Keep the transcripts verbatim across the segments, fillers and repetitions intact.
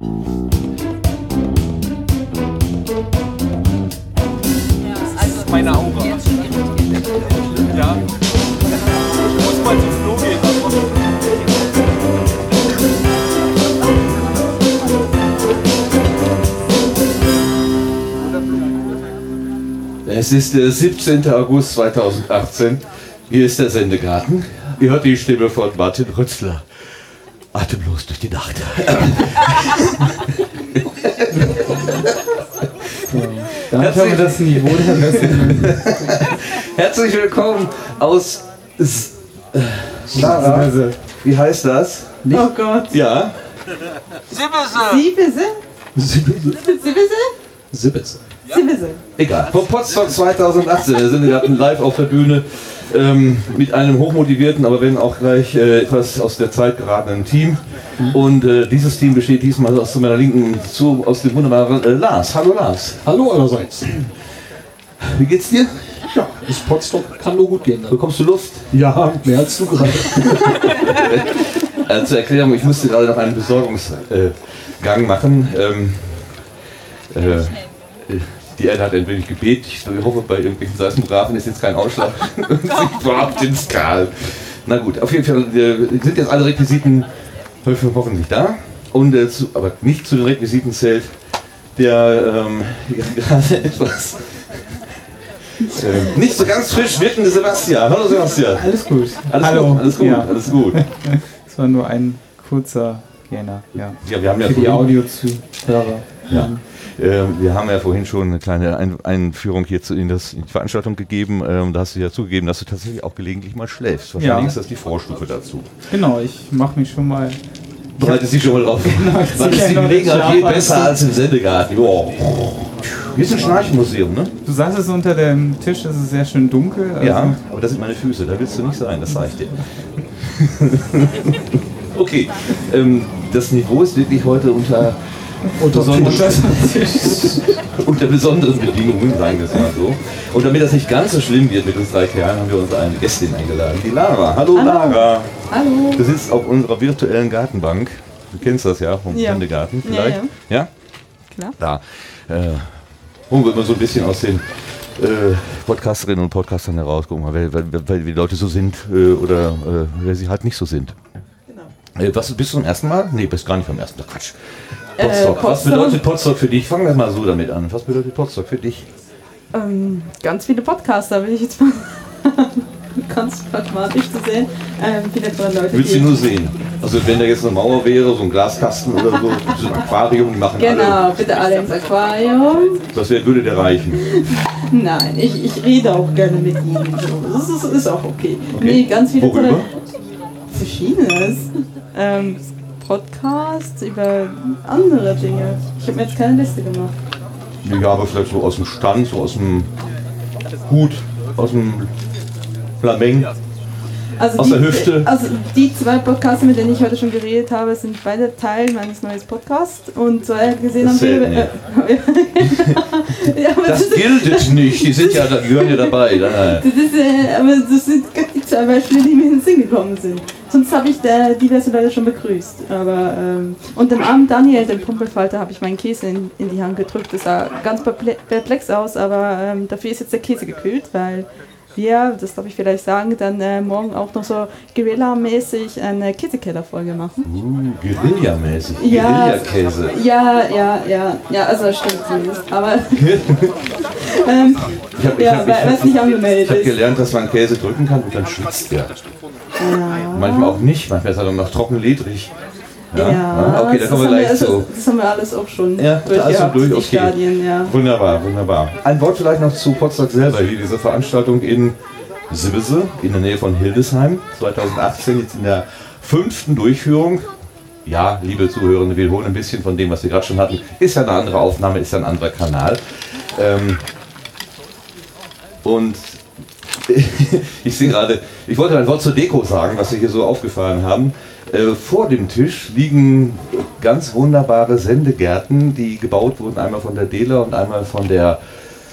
Meine Augen. Ja. Ich muss mal zum Klo gehen. Es ist der siebzehnte August zweitausendachtzehn. Hier ist der Sendegarten. Ihr hört die Stimme von Martin Rützler. Atemlos durch die Nacht. Damit haben wir das Niveau der Messe. Herzlich willkommen aus S äh, Lara. Wie heißt das? Nicht? Oh Gott. Ja. Siebese? Siebese? Siebese? Siebese. Siebese. Egal. Vom Potsdam zweitausendachtzehn. Wir sind gerade live auf der Bühne ähm, mit einem hochmotivierten, aber wenn auch gleich äh, etwas aus der Zeit geratenen Team. Und äh, dieses Team besteht diesmal aus meiner Linken zu, aus dem wunderbaren äh, Lars. Hallo Lars. Hallo allerseits. Wie geht's dir? Ja, bis Potsdam kann nur gut gehen. Dann. Bekommst du Luft? Ja, mehr als du gerade. äh, zur Erklärung, ich musste gerade noch einen Besorgungsgang äh, machen. Ähm, äh, die Erde hat ein wenig gebetet. Ich hoffe, bei irgendwelchen Seismografen ist jetzt kein Ausschlag. Und sie wartet ins Kral. Na gut, auf jeden Fall äh, sind jetzt alle Requisiten hoffentlich da. Und, äh, zu, aber nicht zu den Requisiten zählt der ähm, gerade etwas äh, nicht so ganz frisch wirkende Sebastian. Hallo Sebastian. Alles gut. Alles Hallo. Gut, alles gut, Ja. alles gut. Das war nur ein kurzer Jänner, ja. Ja, wir haben ja für die vorhin- Audio-Zuhörer. Ja. Äh, wir haben ja vorhin schon eine kleine Ein Einführung hier zu, in, das, in die Veranstaltung gegeben. Ähm, da hast du ja zugegeben, dass du tatsächlich auch gelegentlich mal schläfst. Wahrscheinlich Ja. ist das die Vorstufe dazu. Genau, ich mache mich schon mal. Bereitest dich schon mal drauf. Genau, ich Was zieh ist die ja noch Gelegenheit den viel Schlaf besser an. als im Sendegarten? Joa. Hier ist ein Schnarchenmuseum, ne? Du saßest unter dem Tisch, es ist sehr schön dunkel. Also Ja, aber das sind meine Füße, da willst du nicht sein, das sag ich dir. Okay, ähm, das Niveau ist wirklich heute unter, Unter besonderen, Tisch. unter besonderen Bedingungen, sagen wir es mal so. Und damit das nicht ganz so schlimm wird mit uns drei Kerlen, haben wir uns eine Gästin eingeladen, die Lara. Hallo, Hallo. Lara. Hallo. Du sitzt auf unserer virtuellen Gartenbank. Du kennst das ja vom Ja. Sendegarten Ja, vielleicht? Ja? Klar. Da. Äh, holen wir mal so ein bisschen aus den äh, Podcasterinnen und Podcastern heraus, gucken mal, weil, weil, weil die Leute so sind äh, oder äh, wer sie halt nicht so sind. Genau. Äh, was, bist du zum ersten Mal? Nee, bist gar nicht vom ersten Mal. Quatsch. Äh, Potsdok. Was Potsdok. bedeutet Potsdok für dich? Fangen wir mal so damit an. Was bedeutet Potsdok für dich? Ähm, ganz viele Podcaster, will ich jetzt mal ganz pragmatisch zu sehen. Ähm, viele tolle Leute. Willst du die- nur sehen? Also wenn da jetzt eine Mauer wäre, so ein Glaskasten oder so, so ein Aquarium, die machen Genau, alle. bitte alle ins Aquarium. Das wär, würde dir reichen. Nein, ich, ich rede auch gerne mit ihnen. So. Das ist, ist auch okay. Okay. Nee, ganz viele Worüber? tolle. Verschiedenes. Ähm, Podcasts über andere Dinge. Ich habe mir jetzt keine Liste gemacht. Ja, aber vielleicht so aus dem Stand, so aus dem Hut, aus dem Lameng. Also Aus die, der Hüfte. Also die zwei Podcasts, mit denen ich heute schon geredet habe, sind beide Teil meines neuen Podcasts. Und so gesehen Das haben wir. zählt Äh, ja, aber Das ist- gilt nicht, die sind ja, die gehören ja dabei. Nein, nein. Das ist, äh, aber das sind gerade die zwei Beispiele, die mir in den Sinn gekommen sind. Sonst habe ich da diverse Leute schon begrüßt. Aber, ähm, und dem armen Daniel, dem Pumpelfalter, habe ich meinen Käse in, in die Hand gedrückt. Das sah ganz perple- perplex aus, aber ähm, dafür ist jetzt der Käse gekühlt, weil wir, das darf ich vielleicht sagen, dann äh, morgen auch noch so Guerilla-mäßig eine Käsekeller-Folge machen. Uh, Guerilla-mäßig. Ja. Guerilla-Käse. Ja, ja, ja, ja, also das stimmt zumindest. Aber ähm, Ich habe ja, weil es nicht angemeldet hab ist. gelernt, dass man Käse drücken kann und dann schwitzt der. Ja. Manchmal auch nicht, manchmal ist er dann noch trocken ledrig. Ja, Ja, okay, da das kommen wir haben gleich also, zu. Das haben wir alles auch schon Ja, durchgehabt, also durch, die okay. Stadien, ja. Wunderbar, wunderbar. Ein Wort vielleicht noch zu Potsdok selber. Hier diese Veranstaltung in Sibbese, in der Nähe von Hildesheim, zweitausendachtzehn, jetzt in der fünften Durchführung. Ja, liebe Zuhörende, wir holen ein bisschen von dem, was wir gerade schon hatten. Ist ja eine andere Aufnahme, ist ja ein anderer Kanal. Ähm, und ich sehe gerade, ich wollte ein Wort zur Deko sagen, was wir hier so aufgefahren haben. Äh, vor dem Tisch liegen ganz wunderbare Sendegärten, die gebaut wurden, einmal von der Dela und einmal von der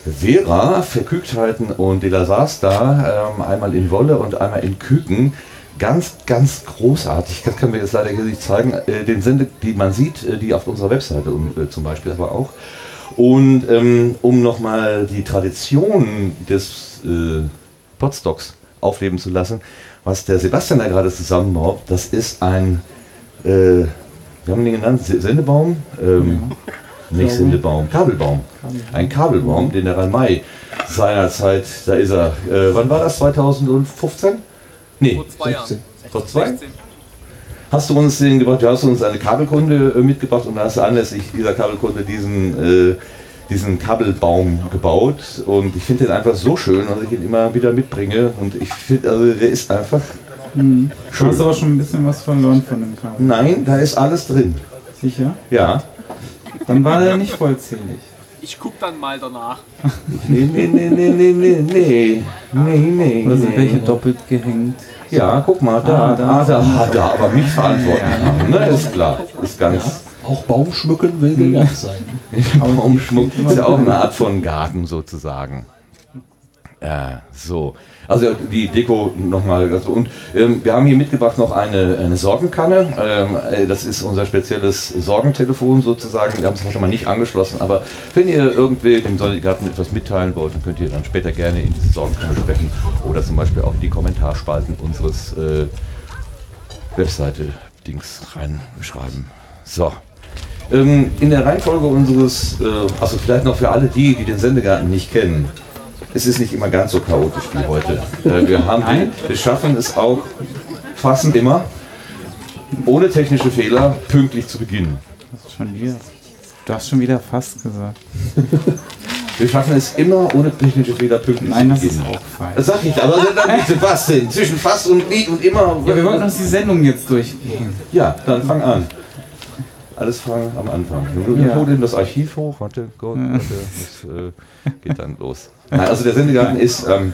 Vera, Verkügtheiten und De La Sars da, ähm, einmal in Wolle und einmal in Küken. ganz, ganz großartig. Das können wir jetzt leider hier nicht zeigen. Äh, den Sende, die man sieht, äh, die auf unserer Webseite um, äh, zum Beispiel, aber auch. Und ähm, um nochmal die Tradition des äh, Podstocks aufleben zu lassen, was der Sebastian da gerade zusammenbaut, das ist ein, äh, wir haben ihn genannt, Sendebaum, ähm, nicht Sendebaum, Kabelbaum. Ein Kabelbaum, den der Rhein-Main seinerzeit, da ist er, äh, wann war das, zweitausendfünfzehn? Nee, Vor zwei Jahren. vor zwei? sechzehn. Hast du uns den gebracht, du hast uns eine Kabelkunde äh, mitgebracht und da hast du anlässlich dieser Kabelkunde diesen, äh, diesen Kabelbaum gebaut und ich finde den einfach so schön, dass ich ihn immer wieder mitbringe und ich finde, also der ist einfach Mhm. Du schön. hast aber schon ein bisschen was verloren von dem Kabel. Nein, da ist alles drin. Sicher? Ja. Dann war der nicht vollzählig. Ich guck dann mal danach. Nee, nee, nee, nee, nee, nee, nee, nee, nee, Oder sind welche nee. doppelt gehängt? Ja, guck mal, da, Ah, da. ah, da, ah, da, aber mich verantworten haben, ne, ist klar, ist ganz, Auch Baumschmücken will gelernt sein. Baumschmuck ist ja auch eine Art von Garten sozusagen. Ja, so. Also die Deko nochmal. Also, und ähm, wir haben hier mitgebracht noch eine, eine Sorgenkanne. Ähm, äh, das ist unser spezielles Sorgentelefon sozusagen. Wir haben es heute mal nicht angeschlossen, aber wenn ihr irgendwie dem Sonnengarten etwas mitteilen wollt, dann könnt ihr dann später gerne in diese Sorgenkanne sprechen oder zum Beispiel auch in die Kommentarspalten unseres äh, Webseite-Dings reinschreiben. So. Ähm, in der Reihenfolge unseres, äh, also vielleicht noch für alle die, die den Sendegarten nicht kennen, es ist nicht immer ganz so chaotisch wie heute. Äh, wir, haben die, wir schaffen es auch fast immer, ohne technische Fehler, pünktlich zu beginnen. Das ist schon wieder. Du hast schon wieder fast gesagt. Wir schaffen es immer, ohne technische Fehler, pünktlich Nein, zu das ist beginnen. auch falsch. Das sag ich, aber dann bitte was denn? Zwischen fast und nie und immer. Ja, wir wollten uns die Sendung jetzt durchgehen. Ja, dann fang an. Alles fangen am Anfang. Du Ja. hol denn das Archiv hoch, warte, Gott, warte, das äh, geht dann los. Nein, also der Sendegarten ist, ähm,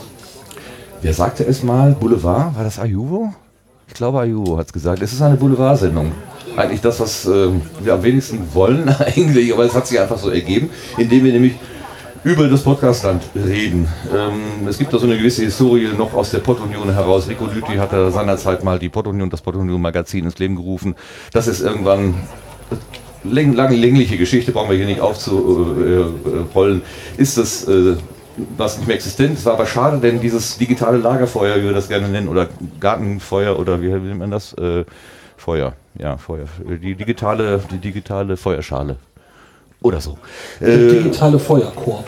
wer sagte es mal, Boulevard? War das Ayuvo? Ich glaube Ayuvo hat es gesagt. Es ist eine Boulevardsendung. Eigentlich das, was ähm, wir am wenigsten wollen eigentlich, aber es hat sich einfach so ergeben, indem wir nämlich über das Podcastland reden. Ähm, es gibt da so eine gewisse Historie noch aus der Pottunion heraus. Rico Lüthi hat da seinerzeit mal die Pottunion, das Pottunion-Magazin ins Leben gerufen. Das ist irgendwann läng, lange längliche Geschichte, brauchen wir hier nicht aufzurollen. Ist das äh, was nicht mehr existent? Es war aber schade, denn dieses digitale Lagerfeuer, wie wir das gerne nennen, oder Gartenfeuer oder wie nennt man das? Äh, Feuer, ja, Feuer. Die digitale, die digitale Feuerschale. Oder so. Der Äh, digitale Feuerkorb.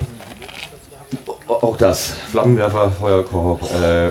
auch das. Flammenwerfer, Feuerkorb. Äh,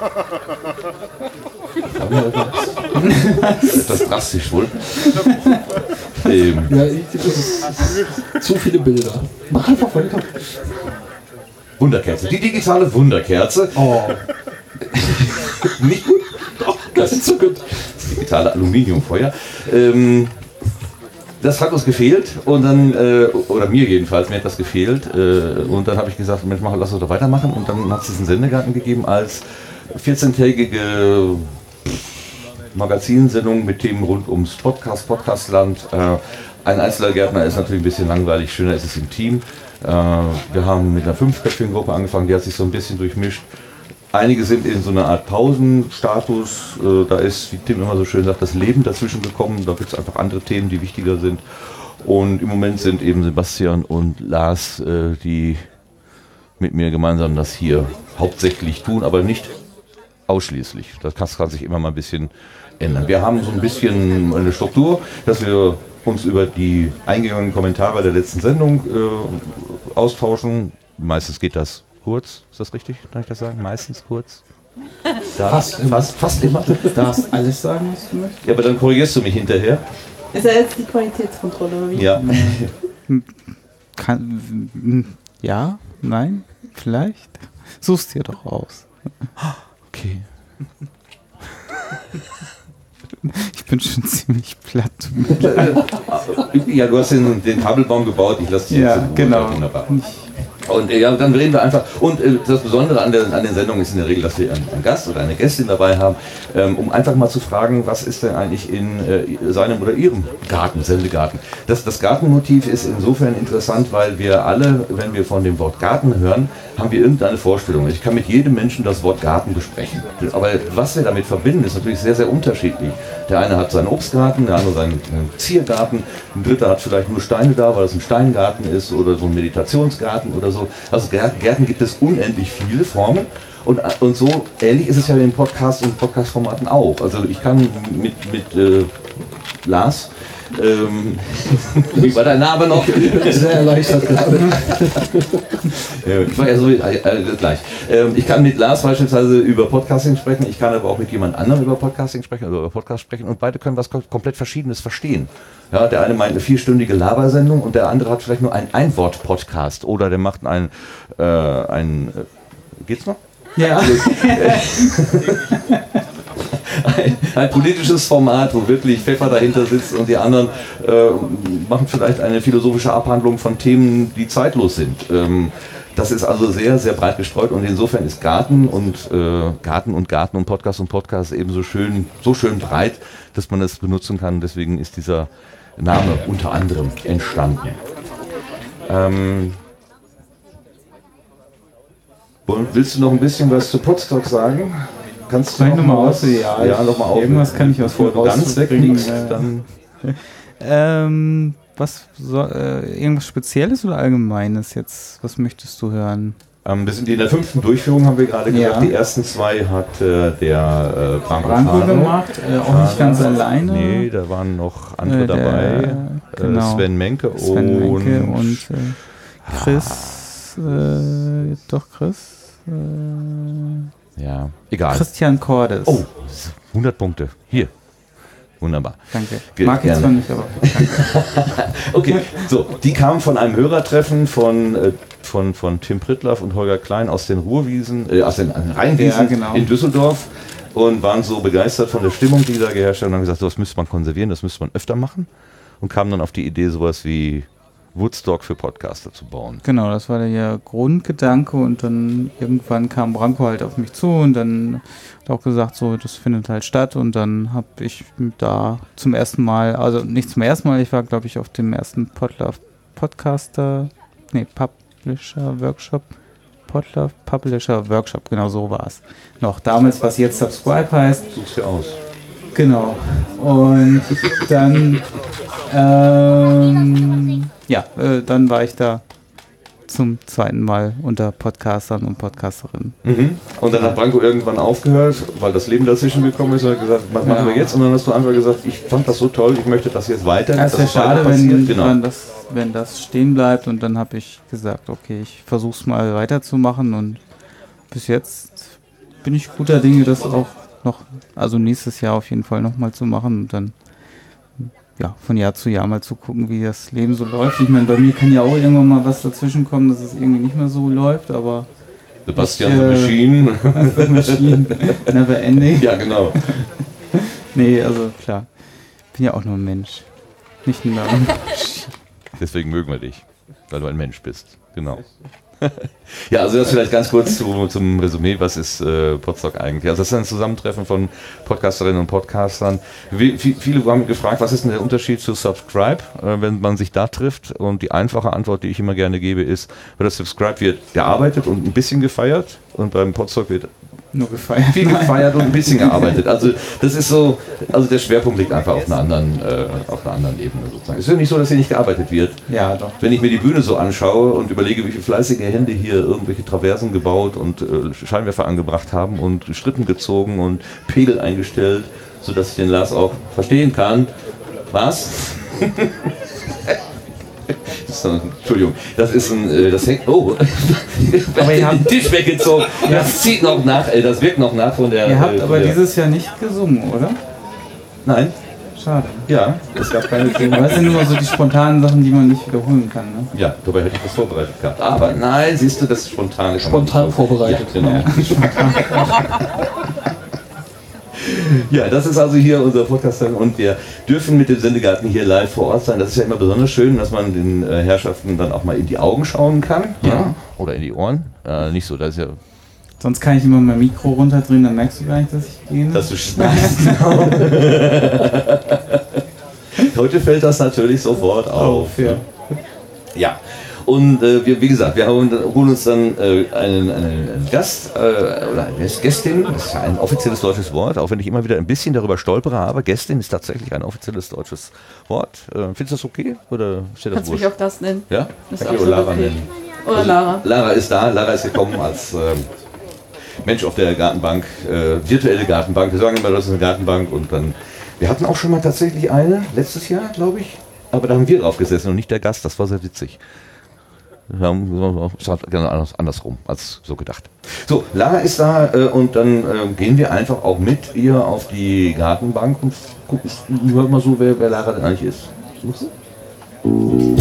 Flammenwerfer. Etwas drastisch wohl. Ähm, Ja, ich- das ist, das ist zu viele Bilder. Mach einfach weiter. Wunderkerze. Die digitale Wunderkerze. Oh, Nicht gut? Doch, das ist so gut. Das digitale Aluminiumfeuer. Ähm, das hat uns gefehlt und dann, äh, oder mir jedenfalls, mir hat das gefehlt. Äh, und dann habe ich gesagt, Mensch, mach, lass uns doch weitermachen. Und dann hat es diesen Sendegarten gegeben als vierzehntägige Magazinsendung mit Themen rund ums Podcast, Podcastland. Äh, ein einzelner Gärtner ist natürlich ein bisschen langweilig, schöner ist es im Team. Äh, wir haben mit einer fünfköpfigen Gruppe angefangen, die hat sich so ein bisschen durchmischt. Einige sind in so einer Art Pausenstatus, äh, da ist, wie Tim immer so schön sagt, das Leben dazwischen gekommen, da gibt es einfach andere Themen, die wichtiger sind. Und im Moment sind eben Sebastian und Lars, äh, die mit mir gemeinsam das hier hauptsächlich tun, aber nicht ausschließlich. Das kann, kann sich immer mal ein bisschen ändern. Wir haben so ein bisschen eine Struktur, dass wir uns über die eingegangenen Kommentare der letzten Sendung äh, austauschen. Meistens geht das kurz, ist das richtig? Darf ich das sagen? Meistens kurz? Da, Fast immer. fast, fast immer. Du darfst alles sagen, was du möchtest. Ja, aber dann korrigierst du mich hinterher. Ist ja jetzt die Qualitätskontrolle, oder wie? Ja. Kann, ja? Nein? Vielleicht? Such's dir doch aus. Okay. Ich bin schon ziemlich platt. Ja, du hast den, den Kabelbaum gebaut, ich lasse dich Ja, jetzt in Ruhe. genau. Wunderbar. Und äh, ja, dann reden wir einfach. Und äh, das Besondere an, der, an den Sendungen ist in der Regel, dass wir einen, einen Gast oder eine Gästin dabei haben, ähm, um einfach mal zu fragen, was ist denn eigentlich in äh, seinem oder ihrem Garten, Sendegarten. Das, das Gartenmotiv ist insofern interessant, weil wir alle, wenn wir von dem Wort Garten hören, haben wir irgendeine Vorstellung. Ich kann mit jedem Menschen das Wort Garten besprechen. Aber was wir damit verbinden, ist natürlich sehr, sehr unterschiedlich. Der eine hat seinen Obstgarten, der andere seinen Ziergarten, ein dritter hat vielleicht nur Steine da, weil es ein Steingarten ist oder so ein Meditationsgarten oder so. Also Gärten gibt es unendlich viele Formen. Und, und so ähnlich ist es ja in den Podcasts und Podcast-Formaten auch. Also ich kann mit, mit äh, Lars, ähm, wie war dein Name noch? Sehr erleichtert gerade. Ich war ja so äh, äh, gleich. Ähm, ich kann mit Lars beispielsweise über Podcasting sprechen, ich kann aber auch mit jemand anderem über Podcasting sprechen, also über Podcast sprechen und beide können was komplett Verschiedenes verstehen. Ja, der eine meint eine vierstündige Labersendung und der andere hat vielleicht nur einen Einwort-Podcast oder der macht ein, äh, ein äh, geht's noch? Ja. Ein, ein politisches Format, wo wirklich Pfeffer dahinter sitzt und die anderen äh, machen vielleicht eine philosophische Abhandlung von Themen, die zeitlos sind. Ähm, das ist also sehr, sehr breit gestreut und insofern ist Garten und äh, Garten und Garten und Podcast und Podcast eben so schön, so schön breit, dass man es benutzen kann. Deswegen ist dieser Name unter anderem entstanden. Ähm, willst du noch ein bisschen was zu Podstock sagen? Kannst du noch noch mal mal aus? was? Ja, Ja, noch mal auf. irgendwas kann ich aus Bevor du ganz wegkriegst, äh, dann Ähm, was soll, äh, irgendwas Spezielles oder Allgemeines jetzt? Was möchtest du hören? Ähm, wir sind in der fünften Durchführung, haben wir gerade gesagt. Ja. Die ersten zwei hat äh, der äh, Branko Branko Fano gemacht, äh, auch nicht ganz alleine. Nee, da waren noch andere Äh, der- dabei. genau. Äh, Sven Menke Sven und, Menke und äh, Chris, äh, doch Chris, äh, ja, egal. Christian Cordes. Oh, hundert Punkte. Hier. Wunderbar. Danke. Ge- Mag ich gerne. zwar nicht, aber Okay, so, die kamen von einem Hörertreffen von, äh, von, von Tim Prittlaff und Holger Klein aus den Ruhrwiesen, äh, aus den Rheinwiesen Ja, genau. in Düsseldorf und waren so begeistert von der Stimmung, die da geherrscht hat und haben gesagt, so, das müsste man konservieren, das müsste man öfter machen und kamen dann auf die Idee, sowas wie Woodstock für Podcaster zu bauen. genau, das war der Grundgedanke und dann irgendwann kam Branko halt auf mich zu und dann hat er auch gesagt, so, das findet halt statt und dann habe ich da zum ersten Mal, also nicht zum ersten Mal, ich war glaube ich auf dem ersten Podlove Podcaster, nee, Publisher Workshop, Podlove Publisher Workshop, genau so war es. Noch damals, was jetzt Subscribe heißt. Such's dir aus. Genau. Und dann, ähm, ja, äh, dann war ich da zum zweiten Mal unter Podcastern und Podcasterinnen. Mhm. Und dann hat Branko irgendwann aufgehört, weil das Leben dazwischen gekommen ist und hat gesagt, was machen wir jetzt? Und dann hast du einfach gesagt, ich fand das so toll, ich möchte das jetzt weiter. Ja, es dass wäre es weiter schade, passiert. wenn, Genau. wenn, das, wenn das stehen bleibt und dann habe ich gesagt, okay, ich versuche es mal weiterzumachen und bis jetzt bin ich guter Dinge, das auch noch, also nächstes Jahr auf jeden Fall nochmal zu machen und dann ja, von Jahr zu Jahr mal zu gucken, wie das Leben so läuft. Ich meine, bei mir kann ja auch irgendwann mal was dazwischen kommen, dass es irgendwie nicht mehr so läuft, aber Sebastian Ich, the äh, Machine. Maschinen, never ending. Ja, genau. Nee, also klar, bin ja auch nur ein Mensch. Nicht nur ein Deswegen mögen wir dich, weil du ein Mensch bist. Genau. Ja, also das vielleicht ganz kurz zu, zum Resümee, was ist äh, Podstock eigentlich? Also das ist ein Zusammentreffen von Podcasterinnen und Podcastern. Wie, wie, viele haben gefragt, was ist denn der Unterschied zu Subscribe, äh, wenn man sich da trifft? Und die einfache Antwort, die ich immer gerne gebe, ist, bei der Subscribe wird gearbeitet und ein bisschen gefeiert und beim Podstock wird nur gefeiert. viel gefeiert und ein bisschen gearbeitet. Also das ist so, also der Schwerpunkt liegt einfach auf einer anderen, äh, auf einer anderen Ebene sozusagen. Es ist ja nicht so, dass hier nicht gearbeitet wird. Ja, doch. Wenn ich mir die Bühne so anschaue und überlege, wie viele fleißige Hände hier irgendwelche Traversen gebaut und äh, Scheinwerfer angebracht haben und Strippen gezogen und Pegel eingestellt, sodass ich den Lars auch verstehen kann. Was? So, Entschuldigung, das ist ein, äh, das hängt, oh, Aber ihr habt- den Tisch weggezogen. Das zieht noch nach, äh, das wirkt noch nach von der... Ihr habt äh, von aber der, dieses Jahr nicht gesungen, oder? Nein, Schade. ja, es gab keine Weil es sind immer so die spontanen Sachen, die man nicht wiederholen kann, ne? Ja, dabei hätte ich das vorbereitet gehabt. Aber nein, siehst du, das Spontane. kann man Spontan nicht- vorbereitet. Ja, genau. Ja, das ist also hier unser Podcast und wir dürfen mit dem Sendegarten hier live vor Ort sein. Das ist ja immer besonders schön, dass man den äh, Herrschaften dann auch mal in die Augen schauen kann. Ja. Ja. Oder in die Ohren. Äh, nicht so, das ist ja... Sonst kann ich immer mein Mikro runterdrehen, dann merkst du gar nicht, dass ich gehe. Dass du schneidest, genau. Heute fällt das natürlich sofort auf. auf ja. Ja. Und äh, wir, wie gesagt, wir holen, holen uns dann äh, einen, einen Gast äh, oder eine Gästin, das ist ein offizielles deutsches Wort, auch wenn ich immer wieder ein bisschen darüber stolpere, aber Gästin ist tatsächlich ein offizielles deutsches Wort. Äh, findest du das okay? Oder steht das Kannst du mich auch das nennen? Ja? Ist Kann ich Lara okay. nennen. Oder also, Lara. Lara ist da, Lara ist gekommen als äh, Mensch auf der Gartenbank, äh, virtuelle Gartenbank. Wir sagen immer, das ist eine Gartenbank und dann, wir hatten auch schon mal tatsächlich eine, letztes Jahr, glaube ich, aber da haben wir drauf gesessen und nicht der Gast, das war sehr witzig. Wir haben es hat anders, andersrum als so gedacht. So, Lara ist da äh, und dann äh, gehen wir einfach auch mit ihr auf die Gartenbank und gucken, hört mal so, wer, wer Lara denn eigentlich ist. Suchst du?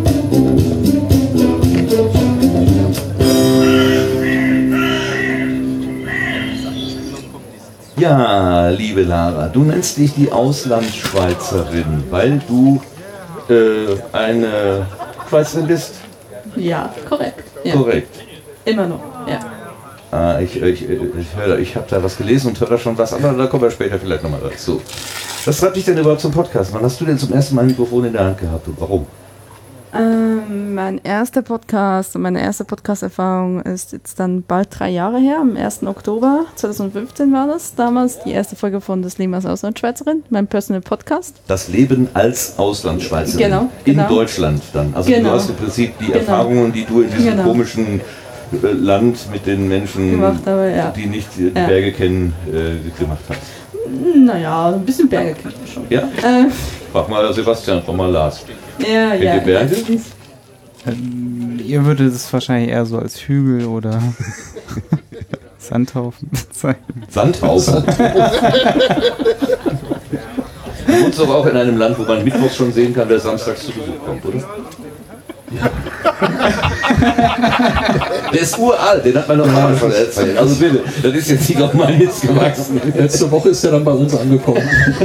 Ja, liebe Lara, du nennst dich die Auslandschweizerin, weil du äh, eine Schweizerin bist. Ja, korrekt. Ja. Korrekt. Immer noch, ja. Ah, ich ich, ich, ich, ich habe da was gelesen und höre da schon was, aber da kommen wir später vielleicht nochmal dazu. Was treibt dich denn überhaupt zum Podcast? Wann hast du denn zum ersten Mal ein Mikrofon in der Hand gehabt und warum? Ähm, mein erster Podcast, meine erste Podcast-Erfahrung ist jetzt dann bald drei Jahre her. Am ersten Oktober zweitausendfünfzehn war das. Damals die erste Folge von Das Leben als Auslandschweizerin, mein Personal Podcast. Das Leben als Auslandschweizerin. Genau, in genau. Deutschland dann. Also Genau. du hast im Prinzip die Genau. Erfahrungen, die du in diesem Genau. komischen äh, Land mit den Menschen, Gemacht habe, ja. die nicht die Ja. Berge kennen, äh, gemacht hast. Naja, ein bisschen Berge kennt man schon. Ja? Äh, Frag mal Sebastian, frag mal Lars. ja, Kennt ja. ihr Berge? Ähm, ihr würdet es wahrscheinlich eher so als Hügel oder Sandhaufen bezeichnen. Sandhaufen. Du wohnst doch auch in einem Land, wo man mittwochs schon sehen kann, wer samstags zu Besuch kommt, oder? Ja. Der ist uralt, den hat man noch mal schon erzählt. Also bitte, das ist jetzt nicht auf meinen Hits gewachsen. Letzte Woche ist er dann bei uns angekommen.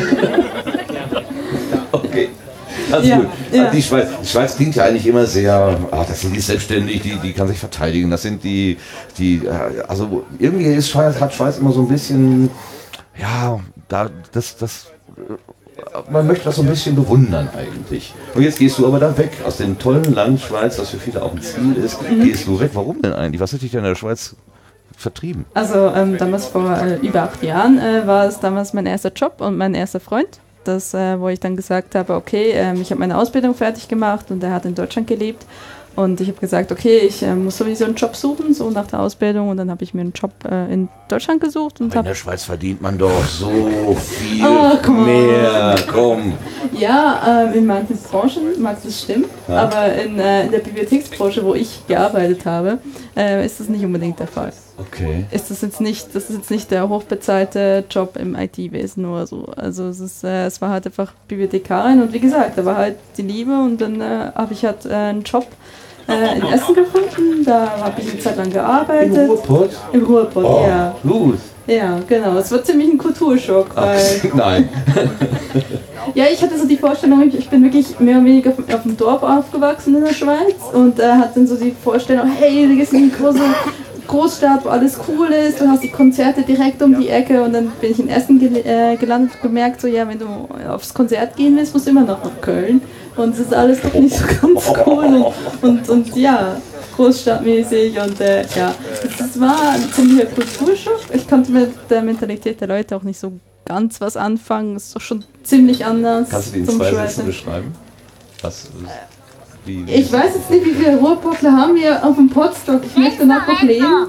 Okay. Also Ja, gut. ja. Also die, Schweiz, die Schweiz klingt ja eigentlich immer sehr, ach, das sind die selbstständig, die, die kann sich verteidigen, das sind die, die also irgendwie ist Schweiz, hat Schweiz immer so ein bisschen, ja, da, das, das, man möchte das so ein bisschen bewundern eigentlich. Und jetzt gehst du aber da weg, aus dem tollen Land Schweiz, das für viele auch ein Ziel ist, Mhm. gehst du weg. Warum denn eigentlich? Was hat dich denn in der Schweiz vertrieben? Also ähm, damals vor äh, über acht Jahren äh, war es damals mein erster Job und mein erster Freund. Das, äh, wo ich dann gesagt habe, okay, ähm, ich habe meine Ausbildung fertig gemacht und er hat in Deutschland gelebt. Und ich habe gesagt, okay, ich äh, muss sowieso einen Job suchen, so nach der Ausbildung. Und dann habe ich mir einen Job äh, in Deutschland gesucht. Und In hab, der Schweiz verdient man doch so viel Oh, come on. mehr. Komm. ja, äh, in manchen Branchen mag das stimmen, Ja. aber in, äh, in der Bibliotheksbranche, wo ich gearbeitet habe, äh, ist das nicht unbedingt der Fall. Okay. Ist das jetzt nicht, das ist jetzt nicht der hochbezahlte Job im I T-Wesen oder so. Also es ist, äh, es war halt einfach Bibliothekarin und wie gesagt, da war halt die Liebe und dann äh, habe ich halt äh, einen Job äh, in Essen gefunden. Da habe ich eine Zeit lang gearbeitet. Im Ruhrpott? Im Ruhrpott, Oh, ja. gut. Ja, genau. Es war ziemlich ein Kulturschock, Ach, weil nein. ja, ich hatte so die Vorstellung, ich, ich bin wirklich mehr oder weniger auf, auf dem Dorf aufgewachsen in der Schweiz und äh, hatte dann so die Vorstellung, hey, du gehst in eine große Großstadt, wo alles cool ist, du hast die Konzerte direkt um die Ecke und dann bin ich in Essen gel äh, gelandet und gemerkt, so ja, wenn du aufs Konzert gehen willst, musst du immer noch nach Köln und es ist alles doch nicht so ganz cool und, und, und ja, großstadtmäßig und äh, ja, es war ein ziemlicher Kulturschock. Ich konnte mit der Mentalität der Leute auch nicht so ganz was anfangen, es ist doch schon ziemlich anders. Kannst du die in zum zwei Schweizer. Sätzen beschreiben? Was, wie, Ich weiß jetzt nicht, wie viele Ruhrpottler haben wir auf dem Potstock. Ich möchte noch noch leben.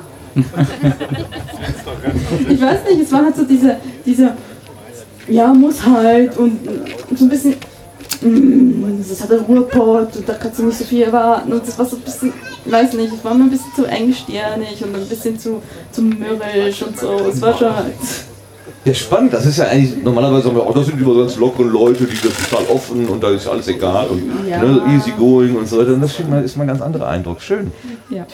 Ich weiß nicht, es war halt so diese, diese, ja, muss halt und so ein bisschen, mm, das ist halt der Ruhrpott und da kannst du nicht so viel erwarten und das war so ein bisschen, ich weiß nicht, es war mir ein bisschen zu engstirnig und ein bisschen zu, zu mürrisch und so. Es war schon halt. ja, spannend. Das ist ja eigentlich, normalerweise sagen wir, oh, das sind immer ganz lockere Leute, die sind total offen und da ist alles egal und Ja. ne, easy going und so weiter. Und das ist mal, ist mal ein ganz anderer Eindruck. Schön. Ja.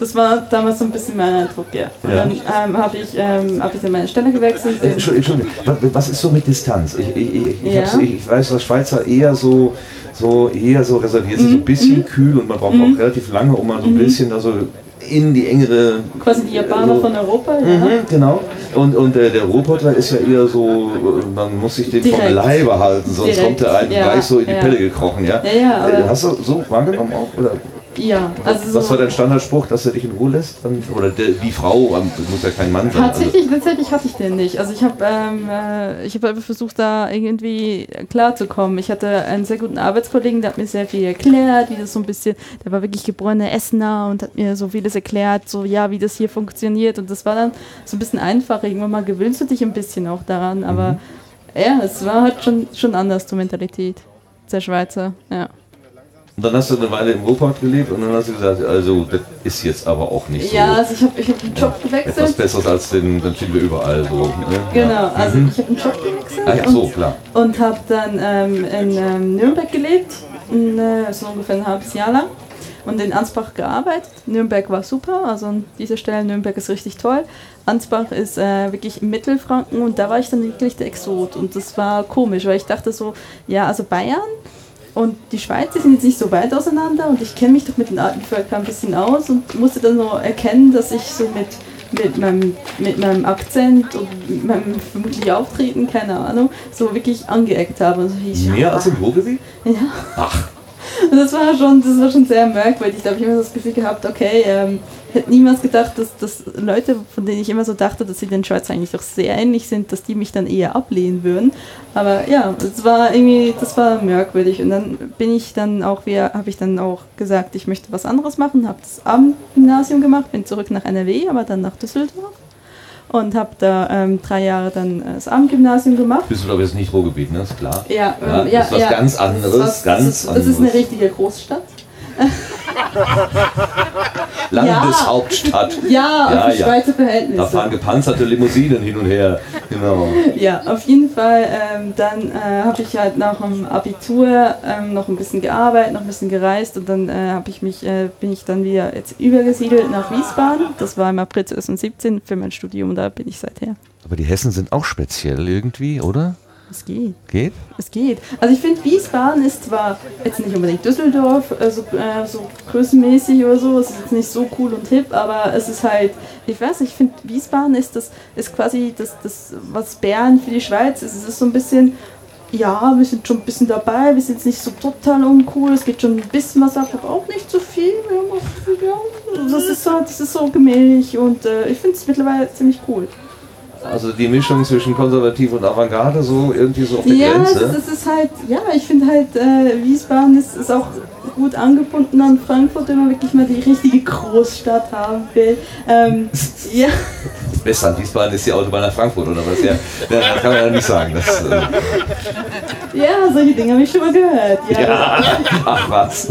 Das war damals so ein bisschen mein Eindruck, ja. Und Ja. dann ähm, habe ich, ähm, hab ich dann meine Stelle gewechselt. Äh, Entschuldigung, Entschuldigung. Was, was ist so mit Distanz? Ich, ich, ich, ich, Ja. hab's- ich weiß, dass Schweizer eher so, so, eher so reserviert sind, so ein bisschen kühl und man braucht auch relativ lange, um mal so ein bisschen da so in die engere... Quasi die Japaner so- von Europa, ja. Mhm, genau. Und, und äh, der Roboter ist ja eher so, äh, man muss sich den vom Direkt. Leibe halten, sonst Direkt, kommt der einen ja, gleich so in die ja. Pelle gekrochen. Ja, Ja, ja, aber- Äh, Hast du so wahrgenommen auch? Oder? Ja, also so. Was war dein Standardspruch, dass er dich in Ruhe lässt? Dann, oder der, die Frau, ähm, muss ja kein Mann sein. Tatsächlich, tatsächlich hatte ich den nicht. Also ich habe ähm, äh, ich hab einfach versucht, da irgendwie klarzukommen. Ich hatte einen sehr guten Arbeitskollegen, der hat mir sehr viel erklärt, wie das so ein bisschen, der war wirklich geborener Essener und hat mir so vieles erklärt, so ja, wie das hier funktioniert. Und das war dann so ein bisschen einfach. Irgendwann mal gewöhnst du dich ein bisschen auch daran. Aber ja, es war halt schon, schon anders, die Mentalität der Schweizer, ja. Und dann hast du eine Weile im Ruhrpott gelebt und dann hast du gesagt, also das ist jetzt aber auch nicht so Ja, also ich habe ich hab den Job etwas gewechselt. Besseres als den, dann finden wir überall so. Ne? Genau, Ja. also Mhm. ich habe den Job gewechselt. Ah ja, und so, klar. Und habe dann ähm, in ähm, Nürnberg gelebt, in, äh, so ungefähr ein halbes Jahr lang. Und in Ansbach gearbeitet. Nürnberg war super, also an dieser Stelle, Nürnberg ist richtig toll. Ansbach ist äh, wirklich im Mittelfranken und da war ich dann wirklich der Exot. Und das war komisch, weil ich dachte so, ja, also Bayern und die Schweiz, die sind jetzt nicht so weit auseinander und ich kenne mich doch mit den alten Völkern ein bisschen aus und musste dann so erkennen, dass ich so mit mit meinem, mit meinem Akzent und mit meinem vermutlich Auftreten, keine Ahnung, so wirklich angeeckt habe. Und so hieß, Mehr ja, als im Ruhrgebiet? ja. Ach, Und das war schon, das war schon sehr merkwürdig. Da habe ich immer so das Gefühl gehabt, okay, ähm, hätte niemals gedacht, dass, dass Leute, von denen ich immer so dachte, dass sie den Schweizer eigentlich doch sehr ähnlich sind, dass die mich dann eher ablehnen würden. Aber ja, es war irgendwie, das war merkwürdig. Und dann bin ich dann auch wieder, habe ich dann auch gesagt, ich möchte was anderes machen, habe das Abendgymnasium gemacht, bin zurück nach N R W, aber dann nach Düsseldorf. Und habe da ähm, drei Jahre dann äh, das Abendgymnasium gemacht. Düsseldorf ist nicht Ruhrgebiet, ne? Ist klar. Ja, Ja, ähm, ja, das ist was ja. ganz anderes, Das ist, was, ganz das ist, das ist eine anderes. richtige Großstadt. Landeshauptstadt. Ja, Ja, auf die ja. Schweizer Da Verhältnisse. fahren gepanzerte Limousinen hin und her. Genau. Ja, auf jeden Fall. Ähm, dann äh, habe ich halt nach dem Abitur ähm, noch ein bisschen gearbeitet, noch ein bisschen gereist und dann äh, habe ich mich, äh, bin ich dann wieder jetzt übergesiedelt nach Wiesbaden. Das war im April zweitausendsiebzehn für mein Studium und da bin ich seither. Aber die Hessen sind auch speziell irgendwie, oder? Es geht. Geht? Es geht. Also ich finde, Wiesbaden ist zwar jetzt nicht unbedingt Düsseldorf, äh, so, äh, so größenmäßig oder so, es ist jetzt nicht so cool und hip, aber es ist halt, ich weiß nicht, ich finde, Wiesbaden ist das, ist quasi das, das, was Bern für die Schweiz ist. Es ist so ein bisschen, ja, wir sind schon ein bisschen dabei, wir sind jetzt nicht so total uncool, es geht schon ein bisschen was ab, aber auch nicht so viel. Wir haben auch, ja, das ist so, das ist so gemächlich und äh, ich finde es mittlerweile ziemlich cool. Also die Mischung zwischen konservativ und Avantgarde, so irgendwie so auf der Ja, es Grenze. ist, es ist halt, ja, ich finde halt, äh, Wiesbaden ist, ist auch gut angebunden an Frankfurt, wenn man wirklich mal die richtige Großstadt haben will. Ähm, ja, Besser an Wiesbaden ist die Autobahn nach Frankfurt, oder was? Ja, ja, kann man ja nicht sagen. Das, äh, ja, solche Dinge habe ich schon mal gehört. Ja. ja. Ach was.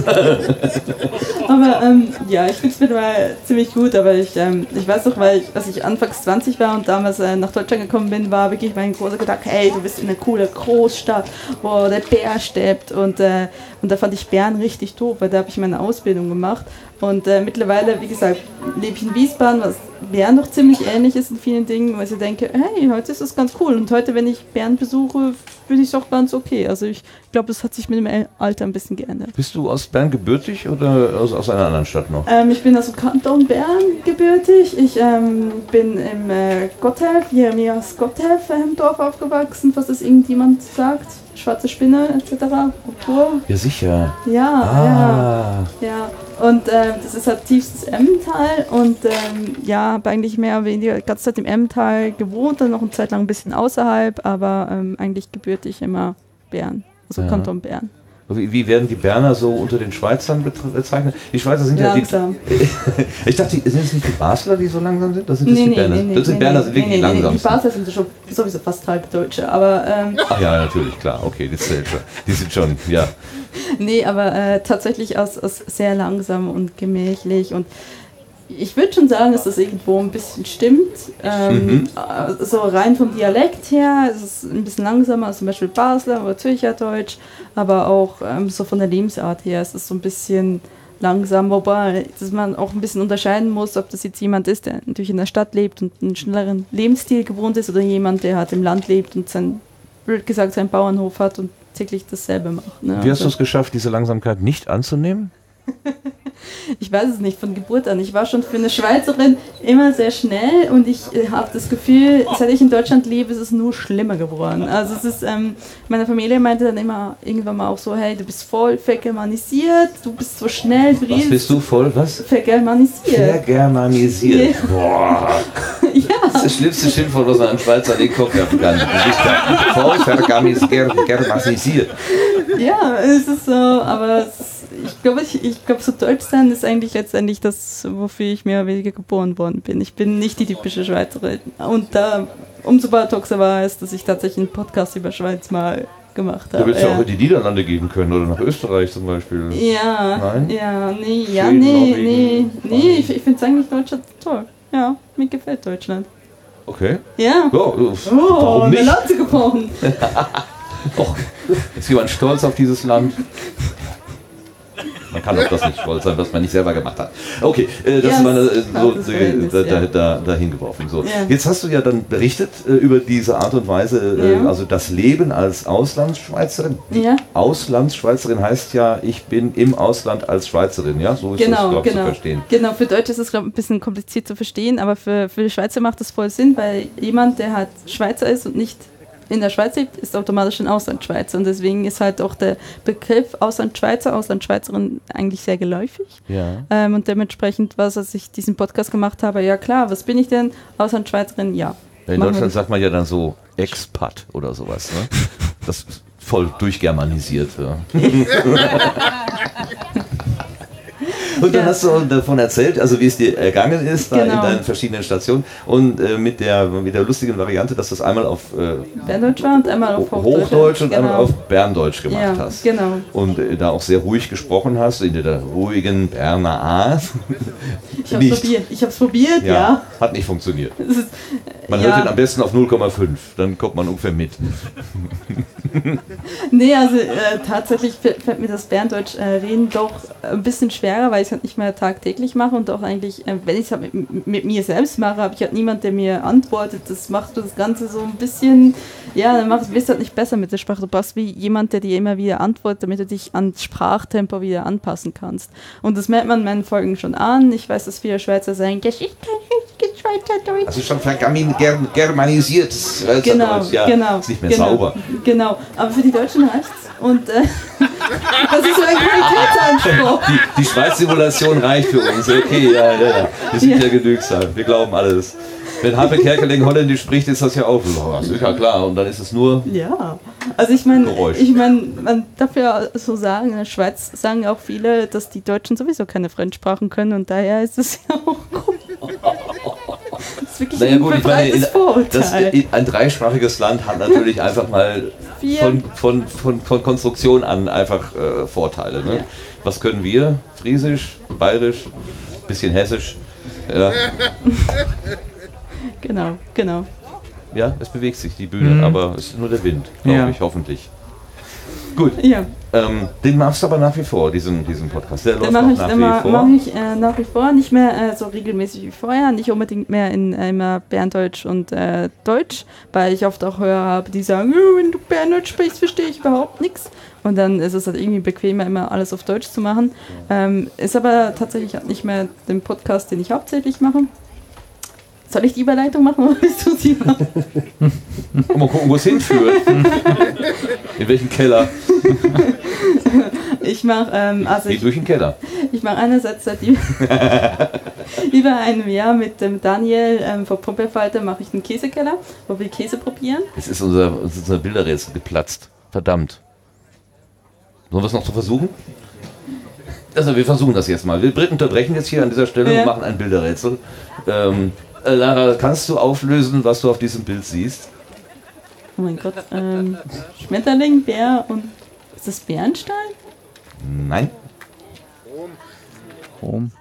Aber ähm, ja, ich finde es mittlerweile ziemlich gut, aber ich, ähm, ich weiß noch, weil ich, als ich anfangs zwanzig war und damals äh, nach Deutschland gekommen bin, war wirklich mein großer Gedanke, hey, du bist in einer coolen Großstadt, wo der Bär steppt und, äh, und da fand ich Bern richtig doof, weil da habe ich meine Ausbildung gemacht und äh, mittlerweile, wie gesagt, lebe ich in Wiesbaden, was Bern noch ziemlich ähnlich ist in vielen Dingen, weil ich denke, hey, heute ist das ganz cool und heute, wenn ich Bern besuche, finde ich es auch ganz okay. Also ich glaube, das hat sich mit dem Alter ein bisschen geändert. Bist du aus Bern gebürtig oder aus, aus einer anderen Stadt noch? Ähm, ich bin aus dem Kanton Bern gebürtig. Ich ähm, bin im äh, Gotthelf, Jeremias Gotthelf ähm, Dorf aufgewachsen, falls das irgendjemand sagt. Schwarze Spinne et cetera. Kultur. Ja, sicher. Ja, Ah. ja, ja. Und ähm, das ist halt tiefstes Emmental und ähm, ja, habe eigentlich mehr oder weniger die ganze Zeit im Emmental gewohnt, dann noch eine Zeit lang ein bisschen außerhalb, aber ähm, eigentlich gebürtig immer Bern, also Ja. Kanton Bern. Wie, wie werden die Berner so unter den Schweizern betre- bezeichnet? Die Schweizer sind Langsam. ja die. Ich dachte, die- sind es nicht die Basler, die so langsam sind? Das sind jetzt Nee, die nee, Berner. nee, nee, das sind nee, Berner nee, sind wirklich nee, nee, langsam. Die Basler sind schon sowieso fast halb Deutsche, aber ähm, Ach ja, natürlich, klar. Okay, die zählt schon. Die sind schon, ja. nee, aber äh, tatsächlich aus, aus sehr langsam und gemächlich und ich würde schon sagen, dass das irgendwo ein bisschen stimmt. Ähm, Mhm. äh, So rein vom Dialekt her ist es ein bisschen langsamer als zum Beispiel Basler oder Zürcher Deutsch, aber auch ähm, so von der Lebensart her ist es so ein bisschen langsam, wobei dass man auch ein bisschen unterscheiden muss, ob das jetzt jemand ist, der natürlich in der Stadt lebt und einen schnelleren Lebensstil gewohnt ist oder jemand, der halt im Land lebt und sein, blöd gesagt, seinen Bauernhof hat und täglich dasselbe macht. Ne? Wie hast Also, du es geschafft, diese Langsamkeit nicht anzunehmen? ich weiß es nicht, von Geburt an. Ich war schon für eine Schweizerin immer sehr schnell und ich äh, habe das Gefühl, seit ich in Deutschland lebe, ist es nur schlimmer geworden. Also es ist, ähm, meine Familie meinte dann immer irgendwann mal auch so, hey, du bist voll vergermanisiert, du bist so schnell, du Was redest bist du voll, was? vergermanisiert. Vergermanisiert. Boah. Ja. Das ist das schlimmste Schimpfwort, was man einem Schweizer in den Kopf werfen kann. Du bist ja voll vergermanisiert. Ja, es ist so, aber es, ich glaube, ich, ich glaube, so deutsch sein ist eigentlich letztendlich das, wofür ich mehr oder weniger geboren worden bin. Ich bin nicht die typische Schweizerin. Und da umso paradoxer war es, dass ich tatsächlich einen Podcast über Schweiz mal gemacht habe. Du willst ja ja auch in die Niederlande gehen können oder nach Österreich zum Beispiel. Ja, Nein? ja, nee, ja, Schweden, nee, Norwegen, nee, nee, Spanien. ich, ich finde es eigentlich Deutschland toll. Ja, mir gefällt Deutschland. Okay. Ja. Ja, Oh, warum eine nicht? Lanze gebrochen. Och, ist jemand stolz auf dieses Land? Man kann auf das nicht stolz sein, was man nicht selber gemacht hat. Okay, äh, das Ja, ist meine, äh, das so, ist das äh, Verhältnis, da, da, ja. da, dahin geworfen. So. Ja. Jetzt hast du ja dann berichtet äh, über diese Art und Weise, äh, Ja. also das Leben als Auslandsschweizerin. Die Ja. Auslandsschweizerin heißt ja, ich bin im Ausland als Schweizerin, ja? So ist das, Genau, glaube ich, genau. zu verstehen. Genau, für Deutsche ist es, glaube ich, ein bisschen kompliziert zu verstehen, aber für, für die Schweizer macht das voll Sinn, weil jemand, der halt Schweizer ist und nicht in der Schweiz lebt, ist automatisch ein Auslandschweizer. Und deswegen ist halt auch der Begriff Auslandschweizer, Auslandschweizerin eigentlich sehr geläufig. Ja. Ähm, und dementsprechend, was als ich diesen Podcast gemacht habe, ja klar, was bin ich denn? Auslandschweizerin? Ja. In Machen wir Deutschland das. sagt man ja dann so Expat oder sowas, ne? Das ist voll durchgermanisiert. Ja. Und dann Ja. hast du davon erzählt, also wie es dir ergangen ist da in Genau. deinen verschiedenen Stationen und äh, mit, der, mit der lustigen Variante, dass du das einmal auf äh, Berndeutsch war und einmal auf Hochdeutsch. Hochdeutsch und Genau. einmal auf Berndeutsch gemacht Ja, hast. genau. Und äh, da auch sehr ruhig gesprochen hast, in der ruhigen Berner Art. Ich habe es probiert. Ich habe es probiert, ja. Ja, hat nicht funktioniert. Es ist, Man ja. hört ihn am besten auf null Komma fünf, dann kommt man ungefähr mit. Nee, also äh, tatsächlich fällt, fällt mir das Berndeutsch äh, reden doch ein bisschen schwerer, weil ich es halt nicht mehr tagtäglich mache und auch eigentlich, äh, wenn ich es halt mit, mit mir selbst mache, habe ich halt niemand, der mir antwortet. Das macht das Ganze so ein bisschen, ja, dann macht es halt nicht besser mit der Sprache. Du brauchst wie jemand, der dir immer wieder antwortet, damit du dich an Sprachtempo wieder anpassen kannst. Und das merkt man in meinen Folgen schon an. Ich weiß, dass viele Schweizer sagen, ja, ich kann nicht Schweizerdeutsch. Also schon vergamin- ger germanisiert. Genau, ja, genau. ist nicht mehr genau, sauber. Genau, aber für die Deutschen reicht's. Und äh, das ist so ein Qualitätsanspruch. Die, die Schweiz-Simulation reicht für uns. Okay, ja, ja, ja. Wir sind ja, Ja. genügsam. Wir glauben alles. Wenn Harpe Kerkeling Holländisch spricht, ist das ja auch, oh, das ist ja klar. Und dann ist es nur Ja, also ich meine, Geräusch. ich meine, man darf ja so sagen, in der Schweiz sagen auch viele, dass die Deutschen sowieso keine Fremdsprachen können und daher ist es ja auch gut. Das ist wirklich Naja ein gut, ich meine, in, verbreitetes das, Vorurteil. ein dreisprachiges Land hat natürlich einfach mal Vier. von, von, von, von Konstruktion an einfach äh, Vorteile. Ne? Ja. Was können wir? Friesisch, Bayerisch, bisschen Hessisch. Ja, Genau, genau. ja, es bewegt sich die Bühne, Mhm. aber es ist nur der Wind, glaube Ja. ich, hoffentlich. Gut, Ja, ähm, den machst du aber nach wie vor, diesen, diesen Podcast. Der läuft dann mache auch ich, nach dann wie ma- vor. mach ich äh, nach wie vor nicht mehr äh, so regelmäßig wie vorher, nicht unbedingt mehr in äh, immer Berndeutsch und äh, Deutsch, weil ich oft auch Hörer habe, die sagen, "Ja, wenn du Berndeutsch sprichst, verstehe ich überhaupt nichts. Und dann ist es halt irgendwie bequemer, immer alles auf Deutsch zu machen. Ähm, ist aber tatsächlich halt nicht mehr den Podcast, den ich hauptsächlich mache. Soll ich die Überleitung machen oder willst du sie machen? Und mal gucken, wo es hinführt. In welchen Keller? Ich mache ähm, also Geh ich, durch den Keller. ich mache einerseits seit über, über einem Jahr mit dem Daniel ähm, von Pumpelfalter mache ich einen Käsekeller, wo wir Käse probieren. Jetzt ist unser, unser Bilderrätsel geplatzt. Verdammt. Sollen wir es noch zu versuchen? Also wir versuchen das jetzt mal. Wir unterbrechen jetzt hier an dieser Stelle Ja. und machen ein Bilderrätsel. Ähm, äh, Lara, kannst du auflösen, was du auf diesem Bild siehst? Oh mein Gott, ähm, Schmetterling, Bär und ist das Bernstein? Nein. Rom.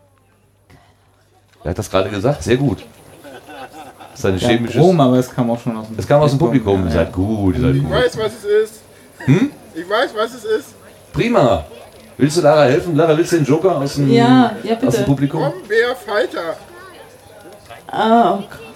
Wer hat das gerade gesagt? Sehr gut. Das ist ein Ja, chemisches... Rom, aber es kam auch schon aus dem Es kam aus dem Publikum. Ja, Ihr seid gut, ihr seid Ich gut. weiß, was es ist. Hm? Ich weiß, was es ist. Prima. Willst du Lara helfen? Lara, willst du den Joker aus dem, Ja, ja, bitte. aus dem Publikum? Brombeerfalter. Ah, oh Gott.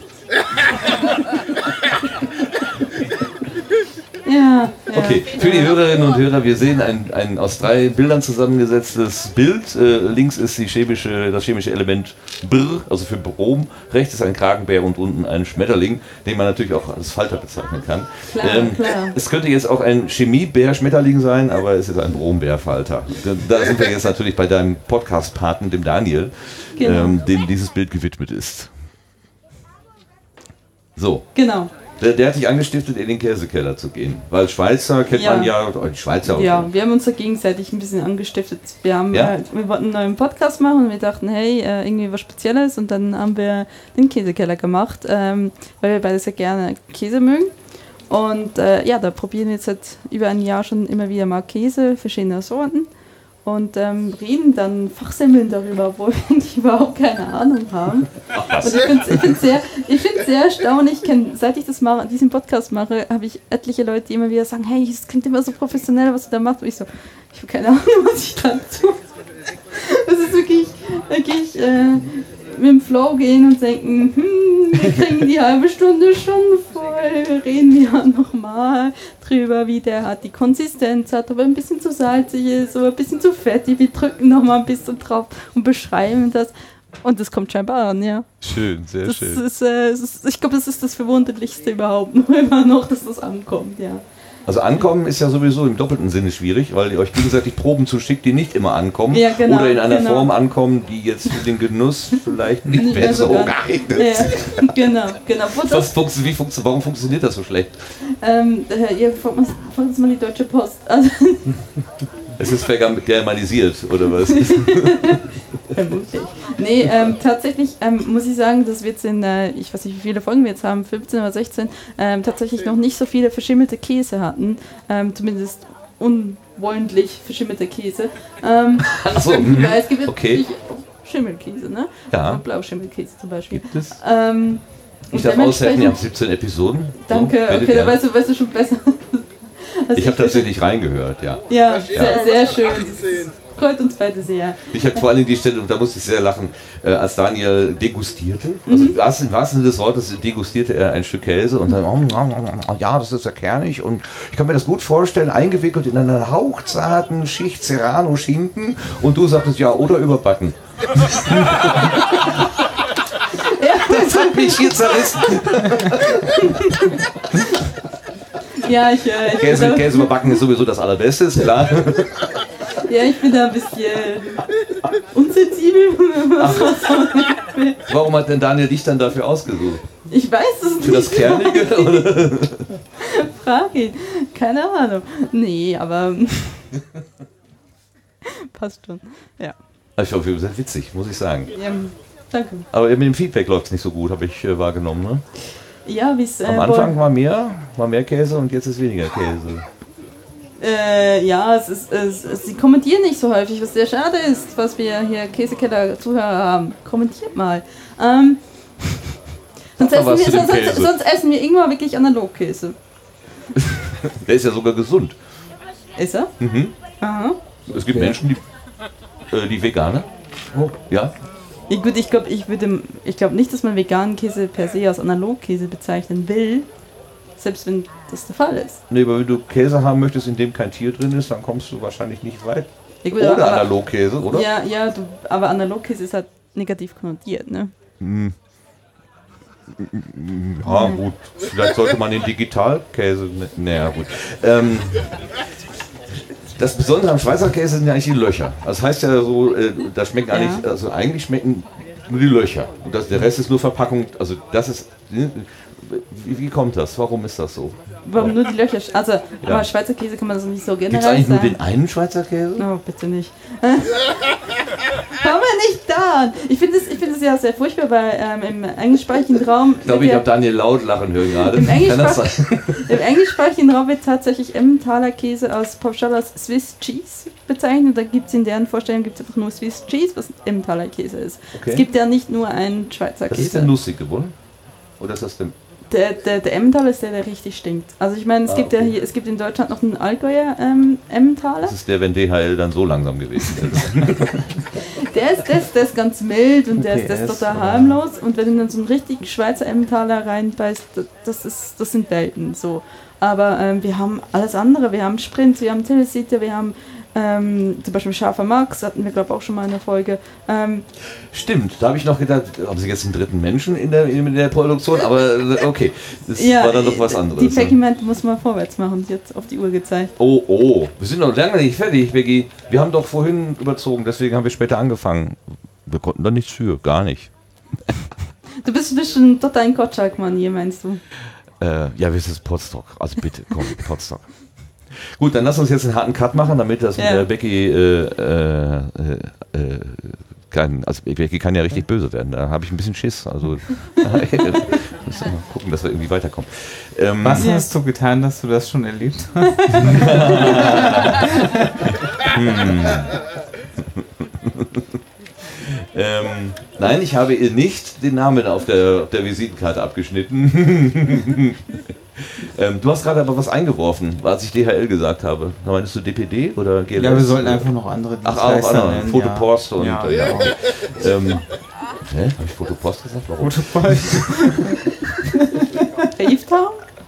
Ja, ja. Okay, für die Hörerinnen und Hörer, wir sehen ein, ein aus drei Bildern zusammengesetztes Bild. Äh, links ist die chemische, das chemische Element Brr, also für Brom. Rechts ist ein Kragenbär und unten ein Schmetterling, den man natürlich auch als Falter bezeichnen kann. Klar, Ähm, klar. es könnte jetzt auch ein Chemiebär-Schmetterling sein, aber es ist ein Brombär-Falter. Da, da sind wir jetzt natürlich bei deinem Podcast-Paten, dem Daniel, Genau. ähm, dem dieses Bild gewidmet ist. So. Genau. Der, der hat dich angestiftet, in den Käsekeller zu gehen. Weil Schweizer kennt Ja. man ja, oh, die Schweizer Ja, wir haben uns da gegenseitig ein bisschen angestiftet. Wir, haben, Ja? äh, wir wollten einen neuen Podcast machen und wir dachten, hey, äh, irgendwie was Spezielles. Und dann haben wir den Käsekeller gemacht, ähm, weil wir beide sehr gerne Käse mögen. Und äh, ja, da probieren wir jetzt seit über ein Jahr schon immer wieder mal Käse, verschiedene Sorten. Und ähm, reden dann fachsemmeln darüber, obwohl wir eigentlich überhaupt keine Ahnung haben. Und ich finde es ich find's sehr, ich find's sehr erstaunlich. Ich kenn, seit ich das mache, diesen Podcast mache, habe ich etliche Leute, die immer wieder sagen, hey, es klingt immer so professionell, was du da machst. Und ich so, ich habe keine Ahnung, was ich da tue. Das ist wirklich, wirklich äh, mit dem Flow gehen und denken, hm, wir kriegen die halbe Stunde schon voll, wir reden ja nochmal drüber, wie der hat die Konsistenz hat, aber ein bisschen zu salzig ist oder ein bisschen zu fettig, wir drücken nochmal ein bisschen drauf und beschreiben das. Und das kommt scheinbar an, ja. Schön, sehr Das schön. ist, äh, es ist, ich glaube, das ist das Verwunderlichste überhaupt, nur immer noch, dass das ankommt, ja. Also ankommen ist ja sowieso im doppelten Sinne schwierig, weil ihr euch gegenseitig Proben zuschickt, die nicht immer ankommen. Ja, genau, oder in einer genau. Form ankommen, die jetzt für den Genuss vielleicht nicht Nicht mehr mehr so so ganz. geeignet Ja, sind. genau, genau. Wo das, Was funktio- wie funktio- warum funktioniert das so schlecht? ähm, äh, ihr fragt uns, fragt uns mal die Deutsche Post. Also, Es ist vergermanisiert, oder was? vermutlich. Nee, ähm, tatsächlich ähm, muss ich sagen, dass wir jetzt in, äh, ich weiß nicht, wie viele Folgen wir jetzt haben, fünfzehn oder sechzehn, ähm, tatsächlich noch nicht so viele verschimmelte Käse hatten. Ähm, zumindest unwollentlich verschimmelte Käse. Ähm, Achso, weil es gibt okay. wirklich auch Schimmelkäse, ne? Ja. Blauschimmelkäse zum Beispiel. Gibt es? Ähm, Ich und darf aushelfen, ihr dementsprechend- habt siebzehn Episoden. Danke, So, okay, bittet da gerne. weißt du, weißt du schon besser. Also Ich habe bin- tatsächlich reingehört, ja. Ja, Da steht sehr, aber sehr was schön. achtzehn. Freut uns beide sehr. Ich habe vor allem die Stelle, und da musste ich sehr lachen, äh, als Daniel degustierte, also Mhm. im wahrsten Sinne des Wortes degustierte er ein Stück Käse und dann, oh, oh, oh, oh, ja, das ist ja kernig und ich kann mir das gut vorstellen, eingewickelt in einer hauchzarten Schicht Serrano-Schinken und du sagtest, ja, oder überbacken. Das hat mich hier zerrissen. Ja, ich, äh, ich, Käse, bin da, Käse überbacken ist sowieso das Allerbeste, ist klar. ja, ich bin da ein bisschen unsensibel. Warum hat denn Daniel dich dann dafür ausgesucht? Ich weiß es Für das nicht. Kernige? Oder? Frag ihn. Keine Ahnung. Nee, aber passt schon. Ja. Ich hoffe, sehr witzig, muss ich sagen. ja danke. Aber mit dem Feedback läuft es nicht so gut, habe ich äh, wahrgenommen. Ne? Ja, wie es. Äh, Am Anfang war mehr, war mehr Käse und jetzt ist weniger Käse. Äh, ja, es ist, es, es, sie kommentieren nicht so häufig, was sehr schade ist, was wir hier Käsekeller-Zuhörer haben. Kommentiert mal. Ähm, sonst, Sag mal essen was wir, zu dem sonst, Käse. sonst essen wir irgendwann wirklich Analogkäse. Der ist ja sogar gesund. Ist er? Mhm. Aha. Es gibt Menschen, die, äh, die Veganer. Oh. Ja. Ja, gut, ich glaube ich würde, ich glaub nicht, dass man veganen Käse per se als Analogkäse bezeichnen will, selbst wenn das der Fall ist. Nee, aber wenn du Käse haben möchtest, in dem kein Tier drin ist, dann kommst du wahrscheinlich nicht weit. Ja, gut, Oder aber, Analogkäse, oder? Ja, ja, du, aber Analogkäse ist halt negativ konnotiert, ne? Ja, gut. Vielleicht sollte man den Digitalkäse. Ne, naja, gut. Ähm, das Besondere am Schweizer Käse sind ja eigentlich die Löcher. Das heißt ja so, äh, da schmecken Ja. eigentlich, also eigentlich schmecken nur die Löcher. Und das, der Rest ist nur Verpackung. Also das ist. Wie, wie kommt das? Warum ist das so? Warum nur die Löcher? Also, Ja. aber Schweizer Käse kann man das nicht so Gibt es generell eigentlich nur sagen. den einen Schweizer Käse? Oh, bitte nicht. Komm mal nicht da an. Ich finde es ich find es ja sehr furchtbar, weil ähm, im englischsprachigen Raum. Ich glaube, ich habe Daniel laut lachen hören gerade. Im Kann das sein? Englischsprach- Im englischsprachigen Raum wird tatsächlich Emmentaler Käse aus pauschal als Swiss Cheese bezeichnet. Da gibt es in deren Vorstellung gibt's einfach nur Swiss Cheese, was Emmentaler Käse ist. Okay. Es gibt ja nicht nur einen Schweizer Das ist Käse. der nussig geworden? Oder ist das der. Der, der, der Emmentaler ist der, der richtig stinkt. Also ich meine, es Ah, gibt okay. ja hier, es gibt in Deutschland noch einen Allgäuer ähm, Emmentaler. Das ist der, wenn D H L dann so langsam gewesen ist. Der ist, der, ist, der ist ganz mild und der ist, der ist U P S total oder- harmlos. Und wenn du dann so einen richtigen Schweizer Emmentaler reinbeißt, das, ist, das sind Welten. So. Aber ähm, wir haben alles andere. Wir haben Sprint, wir haben Tilsiter, wir haben ähm, zum Beispiel Scharfer Max, hatten wir glaube ich auch schon mal in der Folge. Ähm, Stimmt, da habe ich noch gedacht, haben Sie jetzt einen dritten Menschen in der, in der Produktion? Aber äh, okay, das ja, war dann doch was anderes. Die ne? Packing-Mente muss man vorwärts machen, jetzt auf die Uhr gezeigt. Oh, oh, wir sind noch lange nicht fertig, Becky. Wir haben doch vorhin überzogen, deswegen haben wir später angefangen. Wir konnten da nichts für, gar nicht. Du bist bestimmt total ein Gottschalk-Mann hier, meinst du? Äh, ja, wir sind Potsdok. Also bitte, komm, Potsdok. Gut, dann lass uns jetzt einen harten Cut machen, damit das mit Ja. der Becky äh, äh, äh, kann, also Becky kann ja richtig böse werden. Da habe ich ein bisschen Schiss. Also müssen wir mal gucken, dass wir irgendwie weiterkommen. Ähm, Was Ja. hast du getan, dass du das schon erlebt hast? Ähm, nein, ich habe ihr nicht den Namen auf der, auf der Visitenkarte abgeschnitten. ähm, du hast gerade aber was eingeworfen, als ich D H L gesagt habe. Da meinst du D P D oder G L S? Ja, wir sollten einfach noch andere Ach, auch Dienstleister andere. nennen. Fotopost ja. und. Ja, äh, ja. genau. ähm, hä? Habe ich Fotopost gesagt? Warum? Fotopost. Brieftaum?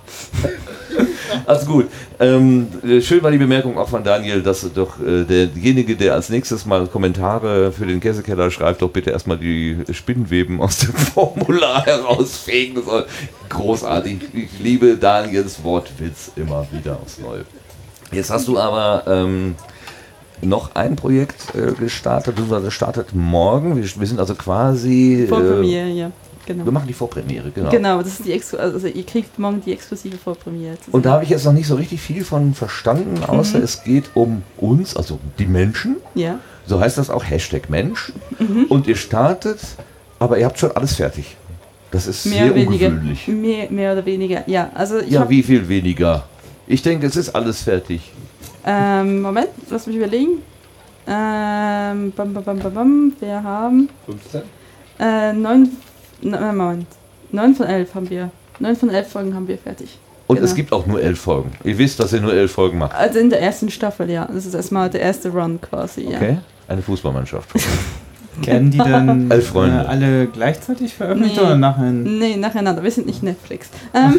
Also gut. Ähm, äh, schön war die Bemerkung auch von Daniel, dass doch äh, derjenige, der als nächstes mal Kommentare für den Käsekeller schreibt, doch bitte erstmal die Spinnweben aus dem Formular herausfegen soll. Großartig. Ich liebe Daniels Wortwitz immer wieder aufs Neue. Jetzt hast du aber ähm, noch ein Projekt äh, gestartet, das startet morgen. Wir, wir sind also quasi. Vorpremiere, ja. Äh, Genau. wir machen die Vorpremiere, genau. Genau, das ist die Exklu also ihr kriegt morgen die exklusive Vorpremiere. zu Und da sehen. habe ich jetzt noch nicht so richtig viel von verstanden, außer Mhm. es geht um uns, also die Menschen. Ja. So heißt das auch, Hashtag Mensch. Und ihr startet, aber ihr habt schon alles fertig. Das ist Mehr sehr oder weniger. ungewöhnlich. Mehr, mehr oder weniger, ja. Also ich Ja, hab, wie viel weniger? Ich denke, es ist alles fertig. ähm, Moment, lass mich überlegen. Ähm, bam, bam, bam, bam, bam. Wir haben fünfzehn? äh, neun, nein, Moment, neun von elf haben wir. Neun von elf Folgen haben wir fertig. Und Genau. es gibt auch nur elf Folgen. Ihr wisst, dass ihr nur elf Folgen macht. Also in der ersten Staffel, ja. Das ist erstmal der erste Run quasi, ja. Okay? Eine Fußballmannschaft. Werden die dann Elf Freunde. äh, alle gleichzeitig veröffentlicht Nee. oder nachher? Nee, nacheinander. Wir sind nicht Netflix. Ähm,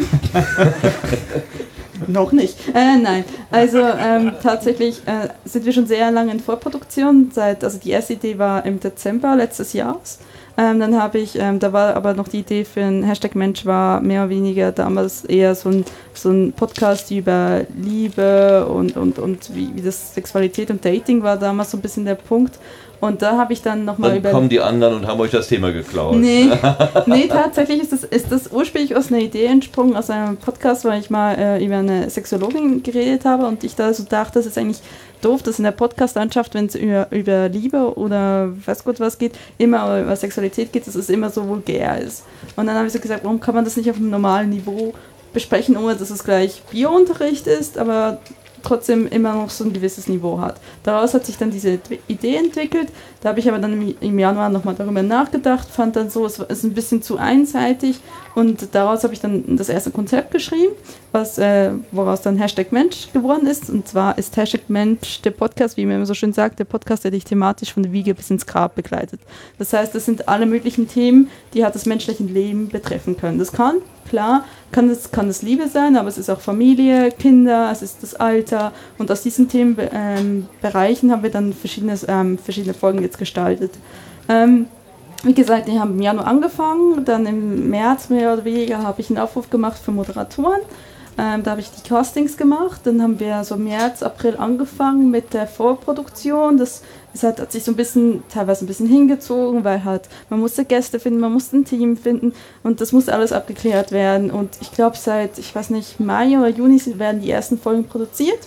noch nicht. Äh, nein. Also ähm, tatsächlich äh, sind wir schon sehr lange in Vorproduktion. Seit, also die erste Idee war im Dezember letztes Jahres. Ähm, dann habe ich, ähm, da war aber noch die Idee für ein Hashtag Mensch war mehr oder weniger damals eher so ein, so ein Podcast über Liebe und, und, und wie, wie das Sexualität und Dating war damals so ein bisschen der Punkt. Und da habe ich dann nochmal Dann über... kommen die anderen und haben euch das Thema geklaut. Nee, nee, tatsächlich ist das, ist das ursprünglich aus einer Idee entsprungen, aus einem Podcast, weil ich mal äh, über eine Sexologin geredet habe und ich da so dachte, das ist eigentlich doof, dass in der Podcast-Landschaft, wenn es über, über Liebe oder weiß Gott was geht, immer über Sexualität geht, dass es immer so vulgär ist. Und dann habe ich so gesagt, warum kann man das nicht auf einem normalen Niveau besprechen, ohne dass es gleich Biounterricht ist, aber trotzdem immer noch so ein gewisses Niveau hat. Daraus hat sich dann diese Idee entwickelt. Da habe ich aber dann im, im Januar nochmal darüber nachgedacht, fand dann so, es ist ein bisschen zu einseitig und daraus habe ich dann das erste Konzept geschrieben, was, äh, woraus dann Hashtag Mensch geworden ist. Und zwar ist Hashtag Mensch der Podcast, wie man immer so schön sagt, der Podcast, der dich thematisch von der Wiege bis ins Grab begleitet. Das heißt, das sind alle möglichen Themen, die halt das menschliche Leben betreffen können. Das kann, klar, kann es kann das Liebe sein, aber es ist auch Familie, Kinder, es ist das Alter. Und aus diesen Themenbereichen ähm, haben wir dann verschiedene, ähm, verschiedene Folgen jetzt gestaltet. Ähm, wie gesagt, die haben im Januar angefangen, dann im März mehr oder weniger habe ich einen Aufruf gemacht für Moderatoren. Ähm, da habe ich die Castings gemacht, dann haben wir so März, April angefangen mit der Vorproduktion. Das, das hat, hat sich so ein bisschen, teilweise ein bisschen hingezogen, weil halt man musste Gäste finden, man musste ein Team finden und das musste alles abgeklärt werden. Und ich glaube seit, ich weiß nicht, Mai oder Juni werden die ersten Folgen produziert.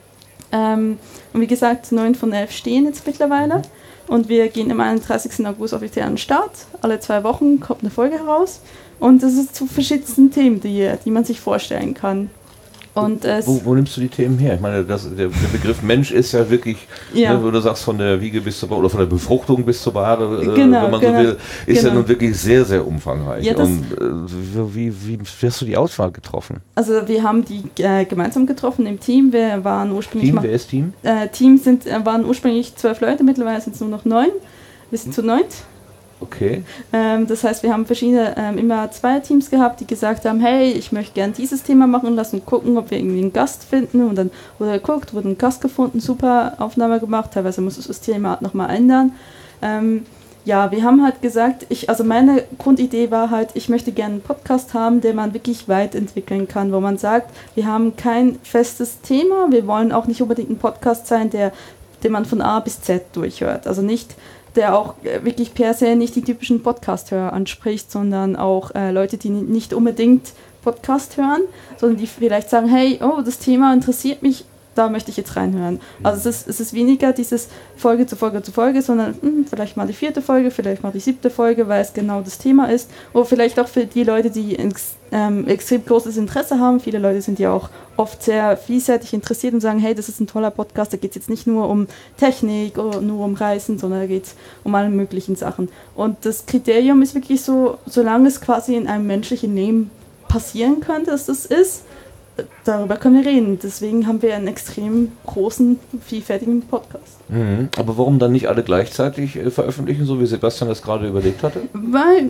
Ähm, und wie gesagt, neun von elf stehen jetzt mittlerweile. Und wir gehen am einunddreißigsten August offiziell an den Start. Alle zwei Wochen kommt eine Folge heraus. Und das ist zu verschiedensten Themen, die, die man sich vorstellen kann. Und, äh, wo, wo nimmst du die Themen her? Ich meine, das, der, der Begriff Mensch ist ja wirklich, ja. Ne, wo du sagst, von der Wiege bis zur Bahre oder von der Befruchtung bis zur Bahre, äh, genau, wenn man genau, so will, ist genau. ja nun wirklich sehr, sehr umfangreich. Ja, und äh, wie, wie, wie hast du die Auswahl getroffen? Also wir haben die äh, gemeinsam getroffen im Team. Wir waren ursprünglich Team, mal, wer ist Team? Äh, Team sind, äh, waren ursprünglich zwölf Leute, mittlerweile sind es nur noch neun. Wir sind zu neunt. Okay. Ähm, das heißt, wir haben verschiedene, ähm, immer zwei Teams gehabt, die gesagt haben, hey, ich möchte gern dieses Thema machen, lass uns gucken, ob wir irgendwie einen Gast finden. Und dann wurde geguckt, wurde ein Gast gefunden, super Aufnahme gemacht, teilweise muss das Thema nochmal ändern. Ähm, ja, wir haben halt gesagt, ich, also meine Grundidee war halt, ich möchte gerne einen Podcast haben, den man wirklich weit entwickeln kann, wo man sagt, wir haben kein festes Thema, wir wollen auch nicht unbedingt ein Podcast sein, der, den man von A bis Z durchhört. Also nicht der auch wirklich per se nicht die typischen Podcast-Hörer anspricht, sondern auch äh, Leute, die nicht unbedingt Podcast hören, sondern die vielleicht sagen, hey, oh, das Thema interessiert mich, da möchte ich jetzt reinhören. Also es ist, es ist weniger dieses Folge zu Folge zu Folge, sondern mh, vielleicht mal die vierte Folge, vielleicht mal die siebte Folge, weil es genau das Thema ist. Oder vielleicht auch für die Leute, die ex, ähm, extrem großes Interesse haben. Viele Leute sind ja auch oft sehr vielseitig interessiert und sagen, hey, das ist ein toller Podcast, da geht es jetzt nicht nur um Technik oder nur um Reisen, sondern da geht es um alle möglichen Sachen. Und das Kriterium ist wirklich so, solange es quasi in einem menschlichen Leben passieren könnte, dass das ist, darüber können wir reden. Deswegen haben wir einen extrem großen, vielfältigen Podcast. Mhm. Aber warum dann nicht alle gleichzeitig äh, veröffentlichen, so wie Sebastian das gerade überlegt hatte? Weil,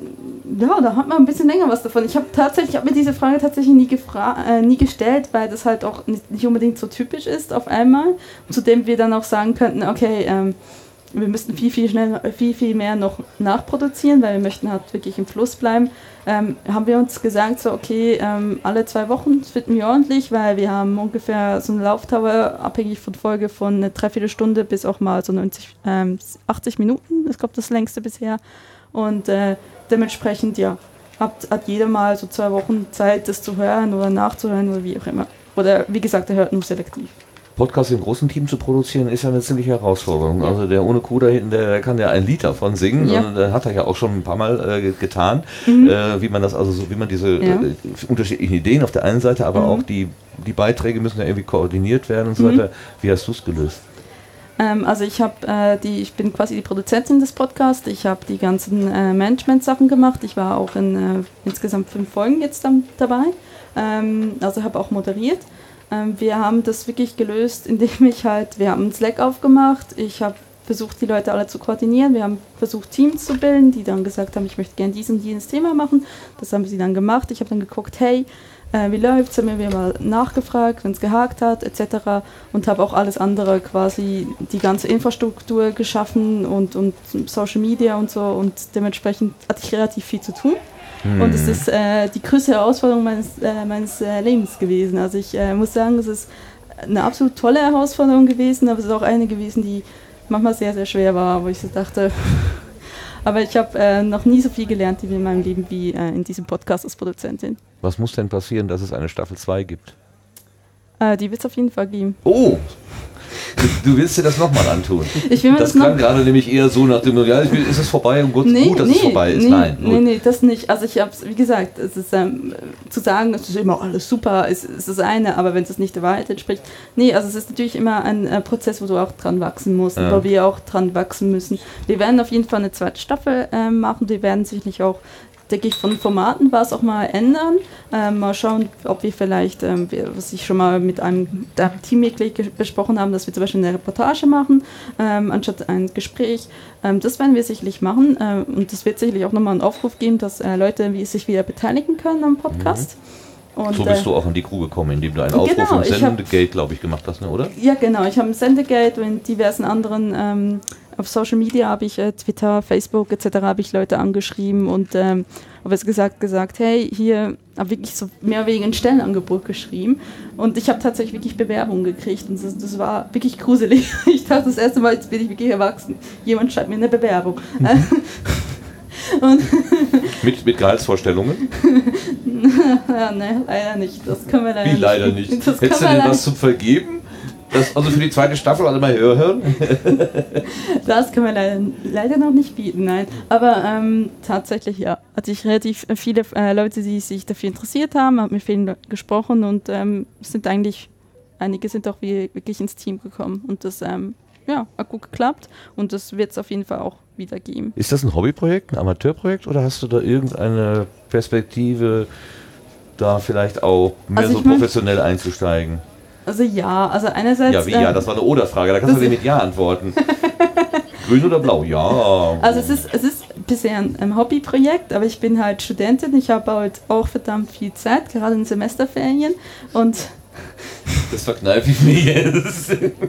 ja, da hat man ein bisschen länger was davon. Ich habe tatsächlich, habe mir diese Frage tatsächlich nie, gefra- äh, nie gestellt, weil das halt auch nicht, nicht unbedingt so typisch ist auf einmal. Zu dem wir dann auch sagen könnten, okay, ähm, wir müssten viel, viel schneller, viel, viel mehr noch nachproduzieren, weil wir möchten halt wirklich im Fluss bleiben. Ähm, haben wir uns gesagt, so okay, ähm, alle zwei Wochen finden wir ordentlich, weil wir haben ungefähr so eine Laufdauer, abhängig von Folge, von eine Dreiviertelstunde bis auch mal so neunzig, ähm, achtzig Minuten, das glaube das längste bisher. Und äh, dementsprechend, ja, hat, hat jeder mal so zwei Wochen Zeit, das zu hören oder nachzuhören oder wie auch immer. Oder wie gesagt, er hört nur selektiv. Podcast im großen Team zu produzieren, ist ja eine ziemliche Herausforderung. Ja. Also der ohne Kuh da hinten, der, der kann ja ein Lied davon singen, ja. Und der hat er ja auch schon ein paar Mal äh, getan, mhm. äh, wie man das also so, wie man diese ja. äh, unterschiedlichen Ideen auf der einen Seite, aber mhm. auch die, die Beiträge müssen ja irgendwie koordiniert werden und so mhm. weiter. Wie hast du es gelöst? Ähm, also ich habe äh, die, ich bin quasi die Produzentin des Podcasts. Ich habe die ganzen äh, Management-Sachen gemacht. Ich war auch in äh, insgesamt fünf Folgen jetzt dann dabei. Ähm, also habe auch moderiert. Wir haben das wirklich gelöst, indem ich halt, wir haben einen Slack aufgemacht, ich habe versucht, die Leute alle zu koordinieren, wir haben versucht, Teams zu bilden, die dann gesagt haben, ich möchte gerne dies und jenes Thema machen, das haben sie dann gemacht, ich habe dann geguckt, hey, äh, wie läuft's, haben wir mal nachgefragt, wenn es gehakt hat, et cetera und habe auch alles andere quasi, die ganze Infrastruktur geschaffen und, und Social Media und so und dementsprechend hatte ich relativ viel zu tun. Und es ist äh, die größte Herausforderung meines, äh, meines äh, Lebens gewesen. Also ich äh, muss sagen, es ist eine absolut tolle Herausforderung gewesen, aber es ist auch eine gewesen, die manchmal sehr, sehr schwer war, wo ich so dachte, aber ich habe äh, noch nie so viel gelernt in meinem Leben wie äh, in diesem Podcast als Produzentin. Was muss denn passieren, dass es eine Staffel zwei gibt? Äh, die wird es auf jeden Fall geben. Oh! Du, du willst dir das nochmal antun. Ich will mir das das klang noch gerade nämlich eher so nach dem, ja, ich will, ist es vorbei und gut, nee, gut dass nee, es vorbei ist. Nee, Nein, nee, nee, das nicht. Also ich habe es, wie gesagt, es ist ähm, zu sagen, es ist immer alles super, ist, ist das eine, aber wenn es nicht der Wahrheit entspricht. Nee, also es ist natürlich immer ein äh, Prozess, wo du auch dran wachsen musst, ja. Wo wir auch dran wachsen müssen. Wir werden auf jeden Fall eine zweite Staffel äh, machen, die werden sicherlich auch, denke ich, von Formaten was auch mal ändern. Ähm, mal schauen, ob wir vielleicht, ähm, wir, was ich schon mal mit einem Teammitglied ge- besprochen haben, dass wir zum Beispiel eine Reportage machen, ähm, anstatt ein Gespräch. Ähm, das werden wir sicherlich machen. Ähm, und es wird sicherlich auch nochmal einen Aufruf geben, dass äh, Leute wie, sich wieder beteiligen können am Podcast. Mhm. Und, so bist äh, du auch in die Crew gekommen, indem du einen Aufruf genau, im Sendegate, glaube ich, gemacht hast, ne, oder? Ja, genau. Ich habe im Sendegate und in diversen anderen ähm, auf Social Media habe ich äh, Twitter, Facebook et cetera habe ich Leute angeschrieben und ähm, habe jetzt gesagt, gesagt, hey, hier habe wirklich so mehr oder weniger ein Stellenangebot geschrieben und ich habe tatsächlich wirklich Bewerbungen gekriegt und das, das war wirklich gruselig. Ich dachte das erste Mal, jetzt bin ich wirklich erwachsen. Jemand schreibt mir eine Bewerbung. und mit, mit Gehaltsvorstellungen? ja, ne, leider nicht. Das können wir leider Wie nicht. leider nicht? Das Hättest du denn was zum Vergeben? Das also für die zweite Staffel alle mal hören. Das können wir leider, leider noch nicht bieten, nein. Aber ähm, tatsächlich, ja, hatte ich relativ viele äh, Leute, die sich dafür interessiert haben, habe mit vielen gesprochen und ähm, sind eigentlich, einige sind auch wie, wirklich ins Team gekommen und das ähm, ja, hat gut geklappt und das wird es auf jeden Fall auch wieder geben. Ist das ein Hobbyprojekt, ein Amateurprojekt oder hast du da irgendeine Perspektive, da vielleicht auch mehr Also so ich mein- professionell einzusteigen? Also ja, also einerseits... Ja, wie ja? ähm, Das war eine Oder-Frage, da kannst du das- dir mit Ja antworten. Grün oder blau? Ja. Also es ist, es ist bisher ein, ein Hobbyprojekt, aber ich bin halt Studentin, ich habe halt auch verdammt viel Zeit, gerade in Semesterferien und, Das verkneife ich mir jetzt.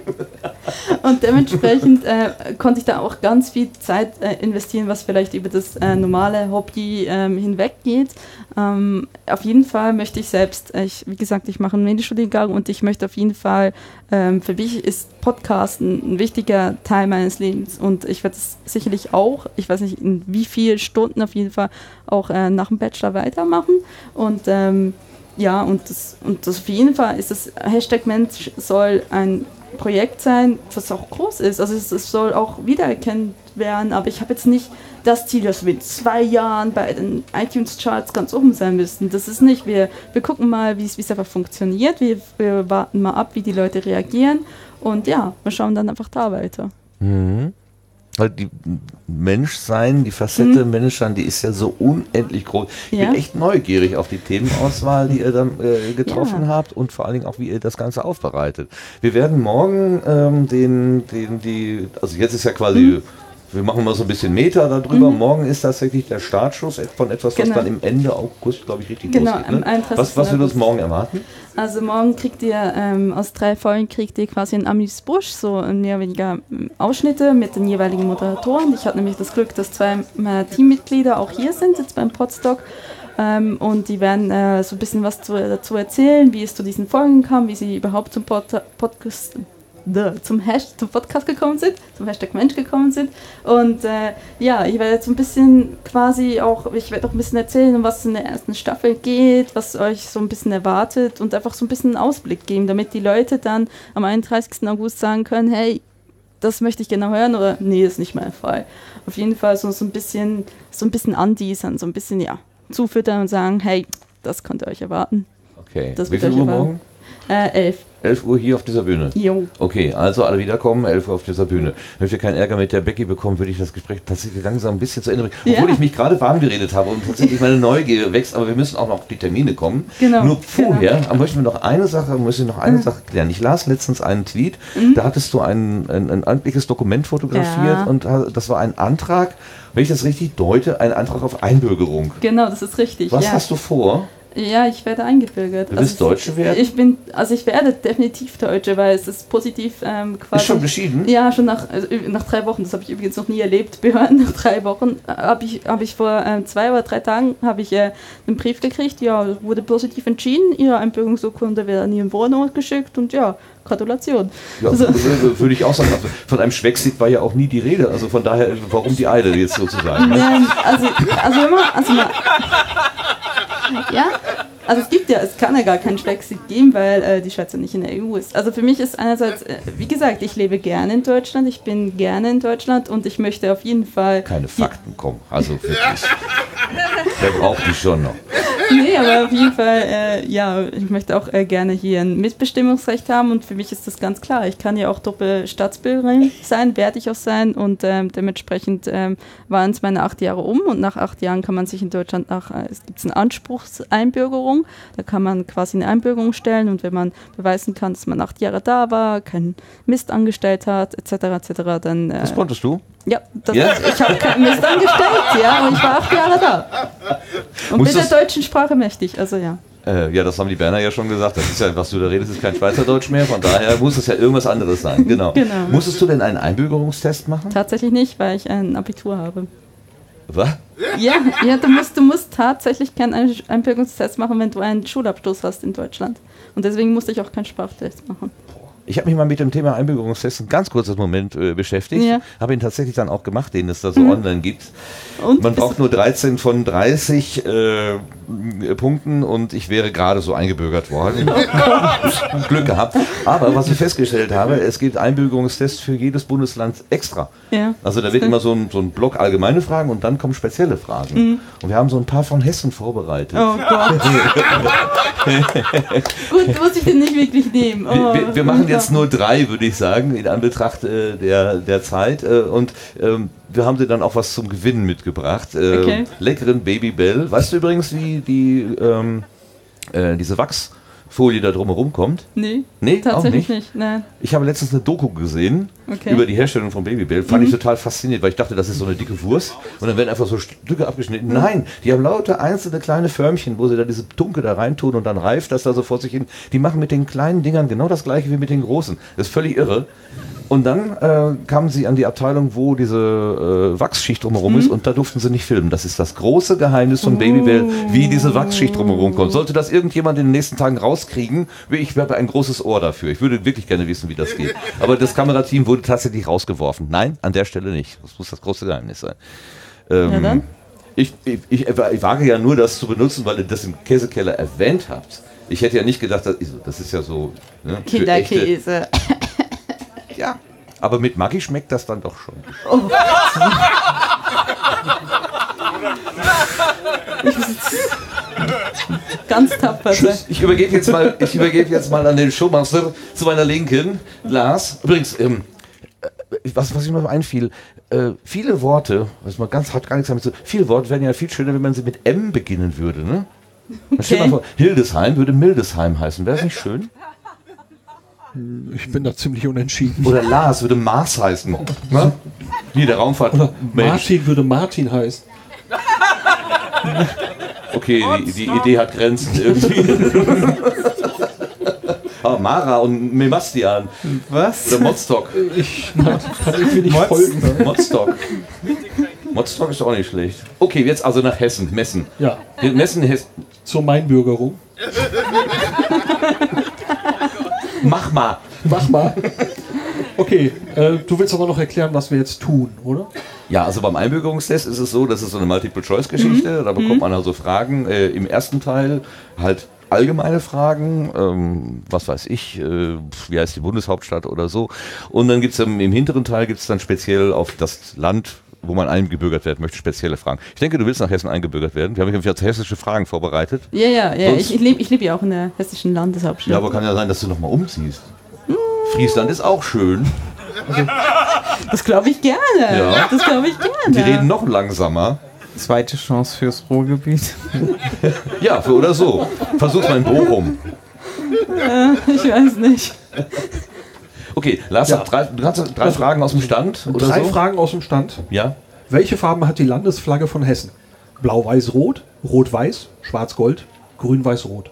und dementsprechend äh, konnte ich da auch ganz viel Zeit äh, investieren, was vielleicht über das äh, normale Hobby ähm, hinweggeht. Ähm, auf jeden Fall möchte ich selbst, äh, ich, wie gesagt, ich mache einen Medienstudiengang und ich möchte auf jeden Fall, ähm, für mich ist Podcasten ein wichtiger Teil meines Lebens und ich werde es sicherlich auch, ich weiß nicht in wie vielen Stunden auf jeden Fall auch äh, nach dem Bachelor weitermachen und ähm, ja, und das, und das auf jeden Fall ist das Hashtag Mensch soll ein Projekt sein, was auch groß ist. Also es, es soll auch wiedererkannt werden, aber ich habe jetzt nicht das Ziel, dass wir in zwei Jahren bei den iTunes-Charts ganz oben sein müssen. Das ist nicht. Wir, wir gucken mal, wie es einfach funktioniert. Wir, wir warten mal ab, wie die Leute reagieren. Und ja, wir schauen dann einfach da weiter. Mhm. Weil die Menschsein, die Facette Mhm. Menschsein, die ist ja so unendlich groß. Ich Ja. bin echt neugierig auf die Themenauswahl, die ihr dann äh, getroffen Ja. habt und vor allen Dingen auch, wie ihr das Ganze aufbereitet. Wir werden morgen ähm, den, den, die, also jetzt ist ja quasi, Mhm. wir machen mal so ein bisschen Meta darüber. Mhm. Morgen ist tatsächlich der Startschuss von etwas, was Genau. dann im Ende August, glaube ich, richtig Genau, losgeht. am Ne? einunddreißigsten Was, was wird uns August. morgen erwarten? Also morgen kriegt ihr ähm, aus drei Folgen kriegt ihr quasi ein Amis Busch, so mehr oder weniger ähm, Ausschnitte mit den jeweiligen Moderatoren. Ich hatte nämlich das Glück, dass zwei meiner Teammitglieder auch hier sind, jetzt beim Podstock. Ähm, und die werden äh, so ein bisschen was zu, dazu erzählen, wie es zu diesen Folgen kam, wie sie überhaupt zum Pod Podcast... Zum, Hashtag, zum Podcast gekommen sind, zum Hashtag Mensch gekommen sind. Und äh, ja, ich werde jetzt so ein bisschen quasi auch, ich werde auch ein bisschen erzählen, um was es in der ersten Staffel geht, was euch so ein bisschen erwartet und einfach so ein bisschen einen Ausblick geben, damit die Leute dann am einunddreißigsten August sagen können, hey, das möchte ich genau hören oder nee, ist nicht mein Fall. Auf jeden Fall so, so ein bisschen, so ein bisschen anteasern, so ein bisschen, ja, zufüttern und sagen, hey, das könnt ihr euch erwarten. Okay. Das Wie wird viel euch Uhr erwarten. morgen? Äh, elf. elf Uhr hier auf dieser Bühne. Jo. Okay, also alle wiederkommen, elf Uhr auf dieser Bühne. Wenn wir keinen Ärger mit der Becky bekommen, würde ich das Gespräch tatsächlich langsam ein bisschen zu Ende bringen. Ja. Obwohl ich mich gerade warm geredet habe und tatsächlich meine Neugier wächst, aber wir müssen auch noch auf die Termine kommen. Genau. Nur vorher möchten wir noch eine Sache, müssen wir noch eine Mhm. Sache klären. Ich las letztens einen Tweet, Mhm. da hattest du ein, ein, ein amtliches Dokument fotografiert Ja. und das war ein Antrag, wenn ich das richtig deute, ein Antrag auf Einbürgerung. Genau, das ist richtig. Was ja. hast du vor? Ja, ich werde eingebürgert. Du willst Deutsche werden? Ich bin, also ich werde definitiv Deutsche, weil es ist positiv ähm, quasi. Ist schon beschieden? Ja, schon nach, also ü- nach drei Wochen. Das habe ich übrigens noch nie erlebt. Behörden nach drei Wochen äh, habe ich, habe ich vor ähm, zwei oder drei Tagen habe ich äh, einen Brief gekriegt. Ja, wurde positiv entschieden. Ihre Einbürgerungsurkunde wird an Ihren Wohnort geschickt und ja, Gratulation. Ja, Also- würde würde ich auch sagen. Also von einem Schwexit war ja auch nie die Rede. Also von daher, warum die Eile jetzt sozusagen? Ne? Nein, also, also immer, also mal, ja, also es gibt ja, es kann ja gar keinen Schwexit geben, weil äh, die Schweiz ja nicht in der E U ist. Also für mich ist einerseits, äh, wie gesagt, ich lebe gerne in Deutschland, ich bin gerne in Deutschland und ich möchte auf jeden Fall... Keine Fakten kommen. Also wirklich. Der braucht die schon noch. Nee, aber auf jeden Fall, äh, ja, ich möchte auch äh, gerne hier ein Mitbestimmungsrecht haben und für mich ist das ganz klar. Ich kann ja auch Doppelstaatsbürgerin sein, werde ich auch sein und ähm, dementsprechend ähm, waren es meine acht Jahre um und nach acht Jahren kann man sich in Deutschland nach, äh, es gibt eine Anspruchseinbürgerung, da kann man quasi eine Einbürgerung stellen und wenn man beweisen kann, dass man acht Jahre da war, keinen Mist angestellt hat, et cetera et cetera, dann... Äh, Das konntest du? ja, das, Ja? ich habe keinen Mist angestellt, ja, und ich war acht Jahre da. Und Muss bin das- der deutschen Sprache mächtig, also ja. Äh, ja, das haben die Berner ja schon gesagt. Das ist ja, was du da redest, ist kein Schweizerdeutsch mehr. Von daher muss es ja irgendwas anderes sein. Genau. Genau. Musstest du denn einen Einbürgerungstest machen? Tatsächlich nicht, weil ich ein Abitur habe. Was? Ja, ja du, musst, du musst tatsächlich keinen Ein- Einbürgerungstest machen, wenn du einen Schulabschluss hast in Deutschland. Und deswegen musste ich auch keinen Sprachtest machen. Ich habe mich mal mit dem Thema Einbürgerungstest ein ganz kurzes Moment äh, beschäftigt. Ja. Habe ihn tatsächlich dann auch gemacht, den es da so Mhm. online gibt. Und Man bist braucht nur dreizehn von dreißig äh, Punkten und ich wäre gerade so eingebürgert worden. Glück gehabt. Aber was ich festgestellt habe, es gibt Einbürgerungstests für jedes Bundesland extra. Ja. Also da wird immer so ein, so ein Block allgemeine Fragen und dann kommen spezielle Fragen. Mhm. Und wir haben so ein paar von Hessen vorbereitet. Oh Gott. Gut, muss ich den nicht wirklich nehmen. Oh, Wir, wir, wir machen jetzt wunderbar. nur drei, würde ich sagen, in Anbetracht äh, der, der Zeit. Äh, und ähm, wir haben dir dann auch was zum Gewinnen mitgebracht. Äh, Okay. Leckeren Babybell. Weißt du übrigens, wie die, ähm, äh, diese Wachsfolie da drumherum kommt? Nee, Nee, tatsächlich auch nicht. nicht. Nein. Ich habe letztens eine Doku gesehen Okay. über die Herstellung von Babybell. Fand ich total faszinierend, weil ich dachte, das ist so eine dicke Wurst. Und dann werden einfach so Stücke abgeschnitten. Nein, die haben lauter einzelne kleine Förmchen, wo sie da diese Tunke da reintun und dann reift das da so vor sich hin. Die machen mit den kleinen Dingern genau das gleiche wie mit den großen. Das ist völlig irre. Und dann äh, kamen sie an die Abteilung, wo diese äh, Wachsschicht drumherum ist und da durften sie nicht filmen. Das ist das große Geheimnis von Babybell, wie diese Wachsschicht drumherum kommt. Sollte das irgendjemand in den nächsten Tagen rauskriegen, ich habe ein großes Ohr dafür. Ich würde wirklich gerne wissen, wie das geht. Aber das Kamerateam wurde tatsächlich rausgeworfen. Nein, an der Stelle nicht. Das muss das große Geheimnis sein. Ähm, Ja, dann? Ich, ich, ich, ich wage ja nur, das zu benutzen, weil ihr das im Käsekeller erwähnt habt. Ich hätte ja nicht gedacht, dass, das ist ja so... Ne, für echte- Kinderkäse. Ja, aber mit Maggi schmeckt das dann doch schon. Ganz tapfer. sein. Ich übergebe jetzt mal, ich übergebe jetzt mal an den Showmaster zu meiner Linken, Lars. Übrigens, ähm, äh, was, was mir noch einfiel, äh, viele Worte, was man ganz hat gar nichts damit zu, viele Worte wären ja viel schöner, wenn man sie mit M beginnen würde, ne? Okay. Stell dir mal vor, Hildesheim würde Mildesheim heißen, wäre das nicht schön? Ich bin da ziemlich unentschieden. Oder Lars würde Mars heißen. Ne? Hier, der Raumfahrt. Oder Mensch. Martin würde Martin heißen. Okay, die, die Idee hat Grenzen irgendwie. Ah, Mara und Memastian. Was? Oder Modstock. Ich na, kann irgendwie nicht Mods? folgen. Modstock. Modstock ist auch nicht schlecht. Okay, jetzt also nach Hessen. Messen. Ja, Messen, Hessen. zur Mainbürgerung. Mach mal. Mach mal. Okay, äh, du willst aber noch erklären, was wir jetzt tun, oder? Ja, also beim Einbürgerungstest ist es so, das ist so eine Multiple-Choice-Geschichte. Da bekommt man also Fragen äh, im ersten Teil halt allgemeine Fragen, ähm, was weiß ich, äh, wie heißt die Bundeshauptstadt oder so. Und dann gibt es im, im hinteren Teil gibt's dann speziell auf das Land, wo man eingebürgert werden möchte, spezielle Fragen. Ich denke, du willst nach Hessen eingebürgert werden. Wir haben jetzt hessische Fragen vorbereitet. Ja, ja, ja. Sonst- Ich, ich lebe ich leb ja auch in der hessischen Landeshauptstadt. Ja, aber kann ja sein, dass du nochmal umziehst. Friesland ist auch schön. Das glaube ich gerne. Ja. Das glaube ich gerne. Die reden noch langsamer. Zweite Chance fürs Ruhrgebiet. Ja, für oder so. Versuch's mal in Bochum. Ich weiß nicht. Okay, Lars, Ja. drei, du hast drei Fragen aus dem Stand oder Drei so? Fragen aus dem Stand. Ja. Welche Farben hat die Landesflagge von Hessen? Blau-Weiß-Rot, Rot-Weiß, Schwarz-Gold, Grün-Weiß-Rot.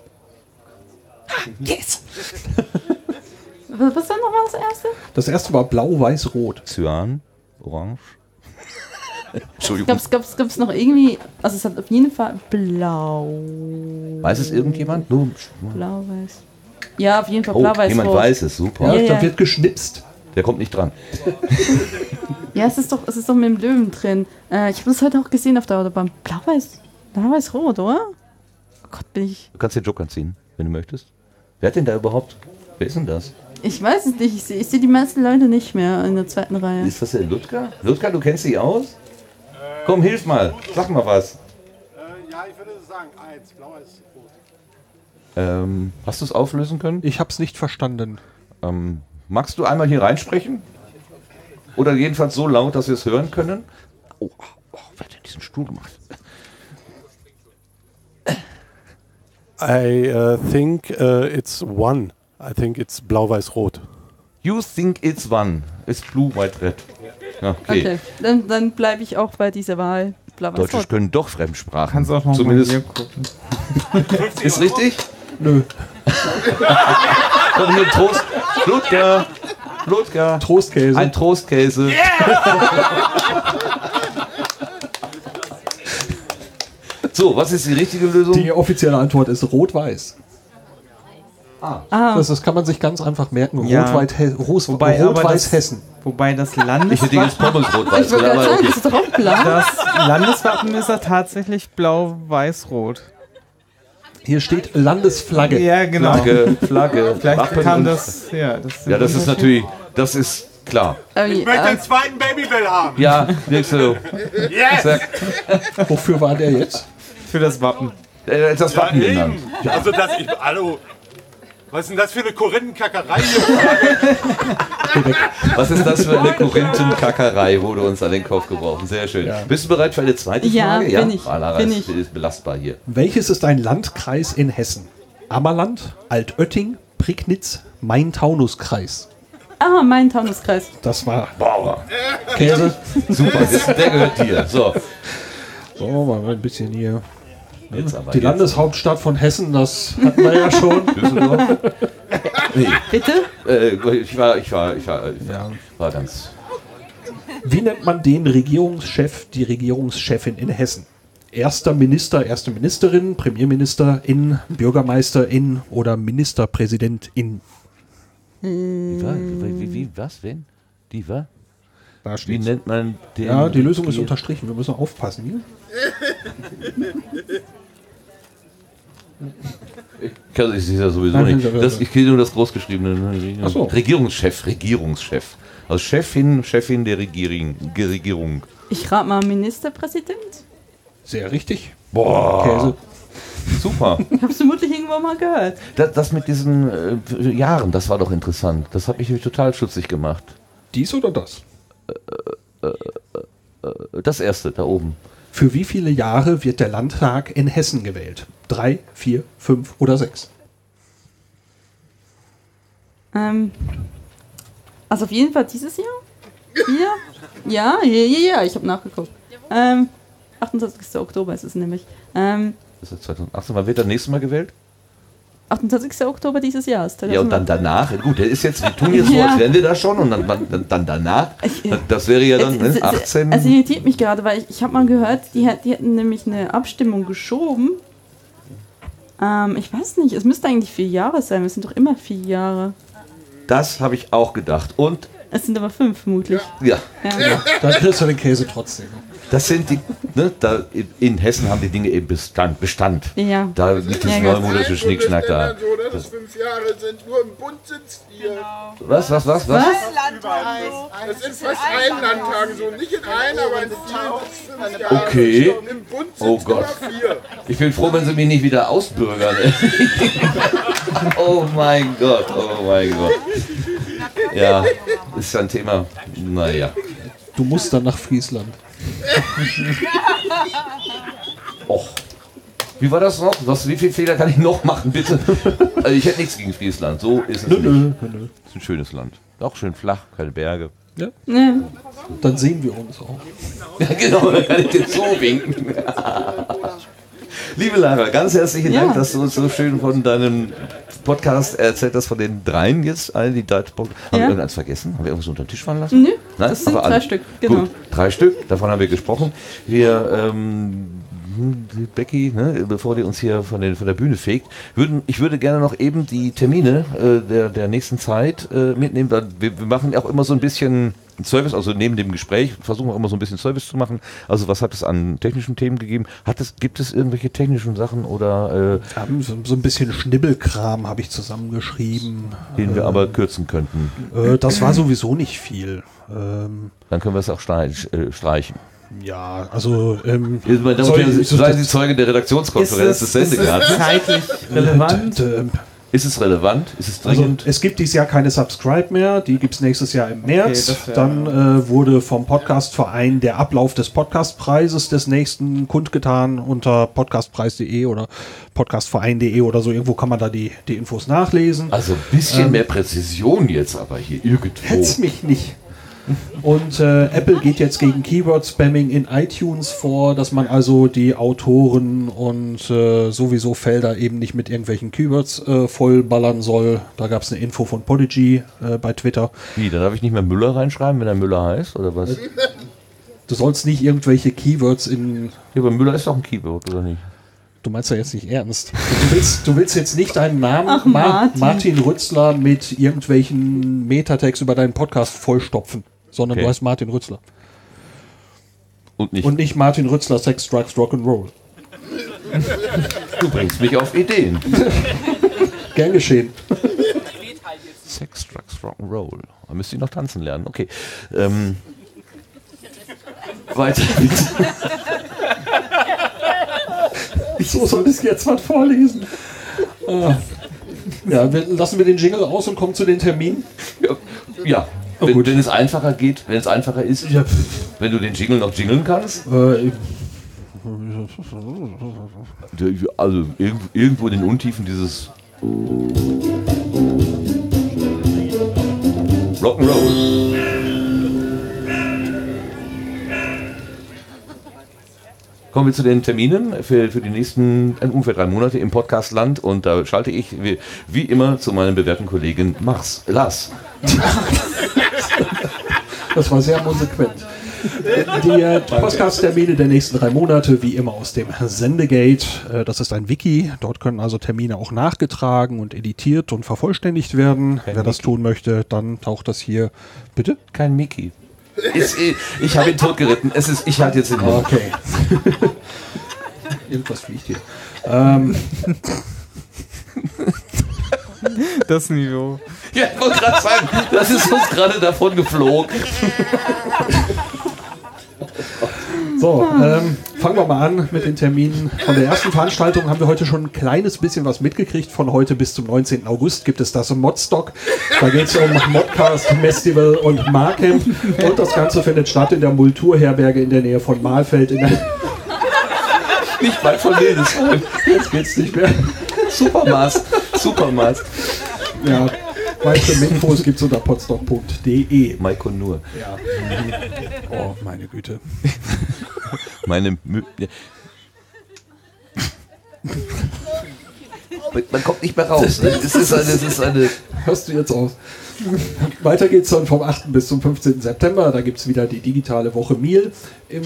Was, was war nochmal das erste? Das erste war Blau-Weiß-Rot. Cyan, Orange. Entschuldigung. Gab's, gab's, gab's noch irgendwie. Also, es hat auf jeden Fall blau. Weiß es irgendjemand? Nur, Blau-Weiß. Ja, auf jeden Fall oh, blau-weiß. jemand rot. weiß es, super. Ja, Ja, da ja. wird geschnipst. Der kommt nicht dran. Ja, es ist doch, es ist doch mit dem Löwen drin. Äh, ich habe das heute auch gesehen auf der Autobahn. Blau-weiß. Blau-weiß-rot, oder? Oh Gott, bin ich. Du kannst den Joker ziehen, wenn du möchtest. Wer hat denn da überhaupt? Wer ist denn das? Ich weiß es nicht. Ich sehe ich seh die meisten Leute nicht mehr in der zweiten Reihe. Ist das der Ludger? Ludger, du kennst dich aus? Komm, hilf mal. Sag mal was. Äh, ja, ich würde sagen eins, blau ist rot. Ähm, hast du es auflösen können? Ich hab's nicht verstanden. Ähm, magst du einmal hier reinsprechen? Oder jedenfalls so laut, dass wir es hören können? Oh, oh, wer hat denn diesen Stuhl gemacht? I uh, think uh, it's one. I think it's blau-weiß-rot. You think it's one. It's blue, white, red. Ja, okay. Okay, dann, dann bleibe ich auch bei dieser Wahl. Deutsche Blau-weiß-rot. können doch Fremdsprachen. Kannst auch noch Zumindest mal hier gucken. ist richtig? Nö. Komm hier, Trost. Ludger. Ludger. Trostkäse. Ein Trostkäse. So, was ist die richtige Lösung? Die offizielle Antwort ist Rot-Weiß. Ah, Das, das kann man sich ganz einfach merken. Ja. Rot-Weiß He Rot Wobei, aber Rot-Weiß das- Hessen. Wobei das Ich hätte Landeswappen, jetzt Pommes rot-weiß, ich wollte aber gerade sagen, okay. das ist doch auch blau. das Landeswappen ist ja tatsächlich blau-weiß-rot. Hier steht Landesflagge. Ja, genau. Flagge, Flagge, Vielleicht Wappen kam und- das, ja, das Ja, das ist natürlich, das ist klar. Äh, Ich möchte äh, den zweiten Babybell haben. Ja, nächste. Yes! Wofür war der jetzt? für das Wappen. Äh, jetzt das Wappen genannt. Eben. Also das, ich, hallo. Was ist denn das für eine Korinthenkackerei hier? Was ist das für eine Korinthenkackerei, wurde uns an den Kopf geworfen. Sehr schön. Bist du bereit für eine zweite Ja, Frage? bin ich, Ah, Lara bin ist, ich. ist belastbar hier. Welches ist ein Landkreis in Hessen? Ammerland, Altötting, Prignitz, Main-Taunus-Kreis. ah, mein Taunuskreis. Das war Boah, Käse. super, das, der gehört dir. So, So, mal ein bisschen hier. jetzt aber. Die jetzt. Landeshauptstadt von Hessen, das hatten wir ja schon. Düsseldorf? Nee, Bitte? äh, ich war, ich war, ich war, ich Ja. war ganz. Wie nennt man den Regierungschef, die Regierungschefin in Hessen? Erster Minister, erste Ministerin, Premierministerin, Bürgermeisterin oder Ministerpräsidentin? Wie, war, wie, wie, wie, was, wen? Die war? Da Wie steht's. nennt man den? Ja, die Lösung ist die- unterstrichen. Wir müssen aufpassen. Ich kann ich sehe ja sowieso Nein, nicht. nein, Das, nein. ich kenne nur das großgeschriebene. Ach so. Regierungschef, Regierungschef. Also Chefin, Chefin der Regierung. Regierung. Ich rate mal Ministerpräsident. Sehr richtig. Boah, Käse. super. Ich habe es vermutlich irgendwo mal gehört. Das, das mit diesen äh, Jahren, das war doch interessant. Das hat mich total schutzig gemacht. Dies oder das? Das erste, da oben. Für wie viele Jahre wird der Landtag in Hessen gewählt? Drei, vier, fünf oder sechs? Ähm, also auf jeden Fall dieses Jahr? Hier? Ja, ja, ja, ja, ich habe nachgeguckt. Ähm, achtundzwanzigster Oktober ist es nämlich. Ähm, Das ist zweitausendachtzehn. Wann wird der nächste Mal gewählt? achtundzwanzigster Oktober dieses Jahres. Ja, und dann danach. Gut, der ist jetzt, wir tun jetzt so, Ja. als wären wir da schon. Und dann, dann, dann danach. Ich- Das wäre ja dann Es- ne, es- es- achtzehn. Es irritiert mich gerade, weil ich, ich habe mal gehört, die, hat- die hätten nämlich eine Abstimmung geschoben. Ähm, ich weiß nicht, es müsste eigentlich vier Jahre sein. Es sind doch immer vier Jahre. Das habe ich auch gedacht. Und Es sind aber fünf vermutlich. ja, Ja. Dann kriegst du den Käse trotzdem. das sind die. Ne, da, in Hessen haben die Dinge eben Bestand. Bestand. Ja. Da liegt das Ja, neumodische Schnickschnack da. so, dass es fünf Jahre sind, nur im Bund sitzt ihr. Was, was, was, was? Das ist fast allen Landtagen so, nicht in allen, aber in vielen ist es fünf Jahre. Okay. Im Bund sind Oh Gott. immer vier. Ich bin froh, wenn sie mich nicht wieder ausbürgern. Oh mein Gott, oh mein Gott. Ja, ist ja ein Thema. Naja. Du musst dann nach Friesland. Och. Wie war das noch? Was, wie viele Fehler kann ich noch machen, bitte? Also ich hätte nichts gegen Friesland, so ist es Nö, nicht. nö, nö, nö. Ist ein schönes Land. Auch schön flach, keine Berge. Ja, Ne. dann sehen wir uns auch. Ja, genau, da kann ich dir zuwinken. Liebe Lara, ganz herzlichen Dank, Ja. dass du uns so schön von deinem Podcast erzählt hast, von den dreien jetzt, alle die drei Punkte. Haben wir Ja. irgendeins vergessen? Haben wir irgendwas unter den Tisch fallen lassen? Nö, Nein? das sind Aber drei alle. Stück, genau. Gut, drei Stück, davon haben wir gesprochen. Wir, ähm, die Becky, ne, bevor die uns hier von, den, von der Bühne fegt, würden, ich würde gerne noch eben die Termine äh, der, der nächsten Zeit äh, mitnehmen. Weil Wir, wir machen auch immer so ein bisschen Service, also neben dem Gespräch versuchen wir auch immer so ein bisschen Service zu machen. Also was hat es an technischen Themen gegeben? Hat es, gibt es irgendwelche technischen Sachen oder äh, Wir haben so, so ein bisschen Schnibbelkram habe ich zusammengeschrieben. den wir aber kürzen könnten? Äh, das war sowieso nicht viel. Ähm, Dann können wir es auch streich, äh, streichen. ja, also ähm, Meine Damen und soll- Herren, so- seien Sie Zeuge der Redaktionskonferenz des ist es Sendegartens. zeitlich relevant? d- d- Ist es relevant? Ist es Also dringend? es gibt dieses Jahr keine Subscribe mehr, die gibt es nächstes Jahr im März. Okay, das wär- Dann äh, wurde vom Podcastverein der Ablauf des Podcastpreises des nächsten kundgetan unter podcastpreis punkt de oder podcastverein punkt de oder so. Irgendwo kann man da die, die Infos nachlesen. Also ein bisschen mehr Präzision jetzt aber hier irgendwo. Hetz mich nicht. Und äh, Apple geht jetzt gegen Keyword-Spamming in iTunes vor, dass man also die Autoren und äh, sowieso Felder eben nicht mit irgendwelchen Keywords äh, vollballern soll. Da gab es eine Info von Podigy äh, bei Twitter. Wie, da darf ich nicht mehr Müller reinschreiben, wenn er Müller heißt, oder was? Du sollst nicht irgendwelche Keywords in... Ja, aber Müller ist doch ein Keyword, oder nicht? Du meinst ja jetzt nicht ernst. Du willst, du willst jetzt nicht deinen Namen Ach, Ma- Martin. Martin Rützler mit irgendwelchen Metatext über deinen Podcast vollstopfen, sondern Okay. du heißt Martin Rützler. Und nicht, Und nicht Martin Rützler, Sex, Drugs, Rock'n'Roll. du bringst mich auf Ideen. Gern geschehen. Sex, Drugs, Rock'n'Roll. Da müsste ich noch tanzen lernen. Okay. Ähm, weiter. Wieso soll ich jetzt was vorlesen? Ah. Ja, wir, lassen wir den Jingle aus und kommen zu den Terminen. Ja, Oh, wenn, gut. wenn es einfacher geht, wenn es einfacher ist, Ja, wenn du den Jingle noch jingeln kannst. äh, Also irgendwo, irgendwo in den Untiefen dieses Rock'n'Roll. Kommen wir zu den Terminen für, für die nächsten äh, ungefähr drei Monate im Podcastland und da schalte ich wie, wie immer zu meinem bewährten Kollegen Mars, Lars. das war sehr konsequent. Die äh, Podcast-Termine der nächsten drei Monate, wie immer aus dem Sendegate. Äh, das ist ein Wiki. Dort können also Termine auch nachgetragen und editiert und vervollständigt werden. Kein Wer das Wiki. tun möchte, dann taucht das hier. Bitte? Kein Mickey. Ist, ich ich habe ihn totgeritten. Es ist, ich halte jetzt den Mund. Okay. Irgendwas fliegt hier. Ähm, Das Niveau. Ja, ich wollte gerade sagen, das ist uns gerade davon geflogen. So, ähm, fangen wir mal an mit den Terminen. Von der ersten Veranstaltung haben wir heute schon ein kleines bisschen was mitgekriegt. Von heute bis zum neunzehnten August gibt es das im Modstock. Da geht es um Modcast, Festival und Marcamp. Und das Ganze findet statt in der Multurherberge in der Nähe von Mahlfeld. In der Nicht weit von Hildesheim. Jetzt geht's nicht mehr. Supermaß. Supermaß. Ja, weitere Infos gibt es unter podstock punkt de. Maiko nur. Ja. Oh, meine Güte. Meine Mü ja. Man kommt nicht mehr raus. Ne? Es ist eine, es ist eine Hörst du jetzt aus? Weiter geht's dann vom achten bis zum fünfzehnten September. Da gibt es wieder die digitale Woche Miel. Im, Du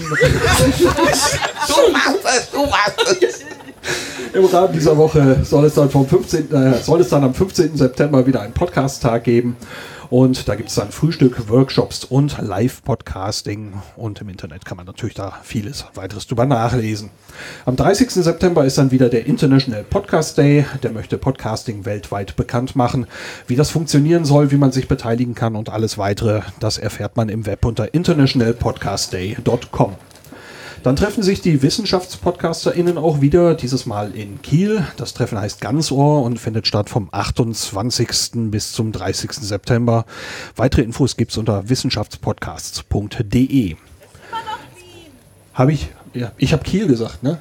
machst es, du machst es. Im Rahmen dieser Woche soll es dann vom fünfzehnten Äh, soll es dann am fünfzehnten September wieder einen Podcast-Tag geben. Und da gibt es dann Frühstück, Workshops und Live-Podcasting. Und im Internet kann man natürlich da vieles weiteres drüber nachlesen. Am dreißigsten September ist dann wieder der International Podcast Day. Der möchte Podcasting weltweit bekannt machen. Wie das funktionieren soll, wie man sich beteiligen kann und alles weitere, das erfährt man im Web unter international podcast day dot com. Dann treffen sich die WissenschaftspodcasterInnen auch wieder, dieses Mal in Kiel. Das Treffen heißt Ganzohr und findet statt vom achtundzwanzigsten bis zum dreißigsten September. Weitere Infos gibt es unter wissenschaftspodcasts punkt de. Habe ich? Ja, ich habe Kiel gesagt, ne?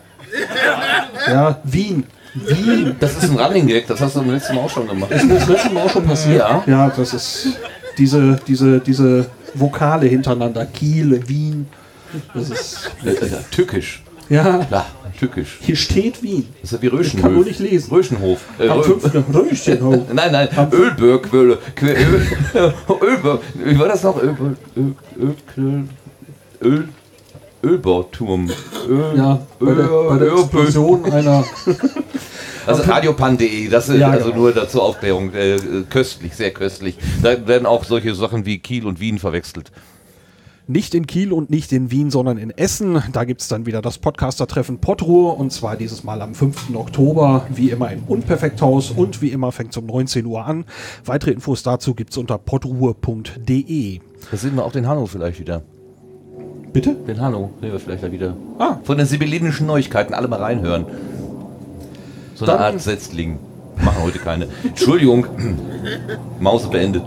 Ja, Wien. Wien. Das ist ein Running Gag, das hast du beim letzten Mal auch schon gemacht. Ist mir das letzte Mal auch schon passiert? Ja. Ja, das ist diese, diese, diese Vokale hintereinander. Kiel, Wien. Das ist, Äh, äh, Tückisch. ja, Ja, tückisch. hier steht Wien. Das ist ja wie Röschenhof. Ich kann nur nicht lesen. Röschenhof. Äh, Am Rö- fünften Röschenhof. Nein, nein, Am- Ölberg, Öl, Öl, Ölberg, wie war das noch? Öl, Öl, Öl, Öl, Ölbauturm. Öl, Ja, bei der, bei der Öl- Explosion einer. Also radiopan punkt de, das ist Ja, also genau. nur dazu Aufklärung, äh, köstlich, sehr köstlich. Da werden auch solche Sachen wie Kiel und Wien verwechselt. Nicht in Kiel und nicht in Wien, sondern in Essen. Da gibt es dann wieder das Podcaster-Treffen Podruhe und zwar dieses Mal am fünften Oktober, wie immer im Unperfekthaus und wie immer fängt es um neunzehn Uhr an. Weitere Infos dazu gibt es unter podruhe punkt de. Da sehen wir auch den Hanno vielleicht wieder. Bitte? Den Hanno sehen wir vielleicht da wieder. Ah. Von den sibyllinischen Neuigkeiten, alle mal reinhören. So eine Dann- Art Setzling. Machen heute keine. Entschuldigung. Mause beendet.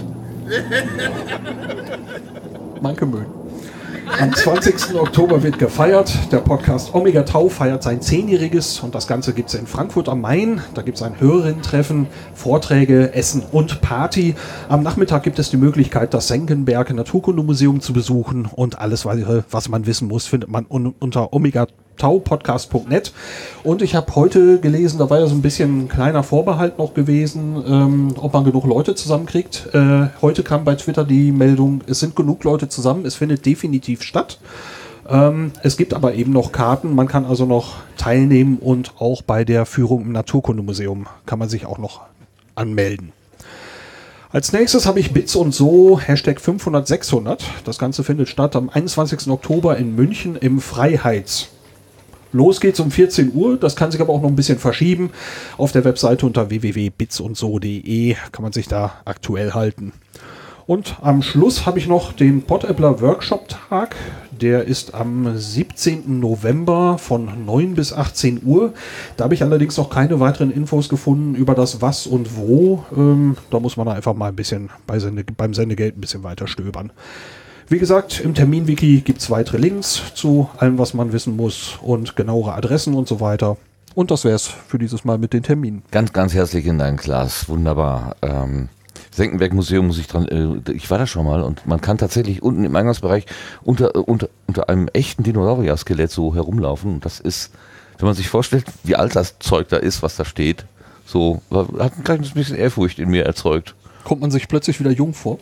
Manke Müll. Am zwanzigsten Oktober wird gefeiert. Der Podcast Omega Tau feiert sein zehnjähriges und das Ganze gibt es in Frankfurt am Main. Da gibt es ein Hörerinnen-Treffen, Vorträge, Essen und Party. Am Nachmittag gibt es die Möglichkeit, das Senckenberg Naturkundemuseum zu besuchen und alles weitere, was man wissen muss, findet man un- unter omega tau podcast punkt net. Und ich habe heute gelesen, da war ja so ein bisschen ein kleiner Vorbehalt noch gewesen, ähm, ob man genug Leute zusammenkriegt. Äh, heute kam bei Twitter die Meldung, es sind genug Leute zusammen, es findet definitiv statt. Ähm, es gibt aber eben noch Karten, man kann also noch teilnehmen und auch bei der Führung im Naturkundemuseum kann man sich auch noch anmelden. Als nächstes habe ich Bits und so, Hashtag fünfhundert sechshundert. Das Ganze findet statt am einundzwanzigsten Oktober in München im Freiheits. Los geht's um vierzehn Uhr, das kann sich aber auch noch ein bisschen verschieben. Auf der Webseite unter w w w punkt bits und so punkt de kann man sich da aktuell halten. Und am Schluss habe ich noch den Podappler Workshop Tag. Der ist am siebzehnten November von neun bis achtzehn Uhr. Da habe ich allerdings noch keine weiteren Infos gefunden über das Was und Wo. Ähm, da muss man einfach mal ein bisschen bei Sende, beim Sendegeld ein bisschen weiter stöbern. Wie gesagt, im Terminwiki gibt es weitere Links zu allem, was man wissen muss und genauere Adressen und so weiter. Und das wäre es für dieses Mal mit den Terminen. Ganz, ganz herzlichen Dank, Klaas. Wunderbar. Ähm Senckenberg-Museum muss ich dran, äh, ich war da schon mal und man kann tatsächlich unten im Eingangsbereich unter, unter, unter einem echten Dinosaurier-Skelett so herumlaufen. Und das ist, wenn man sich vorstellt, wie alt das Zeug da ist, was da steht, so, hat ein kleines bisschen Ehrfurcht in mir erzeugt. Kommt man sich plötzlich wieder jung vor?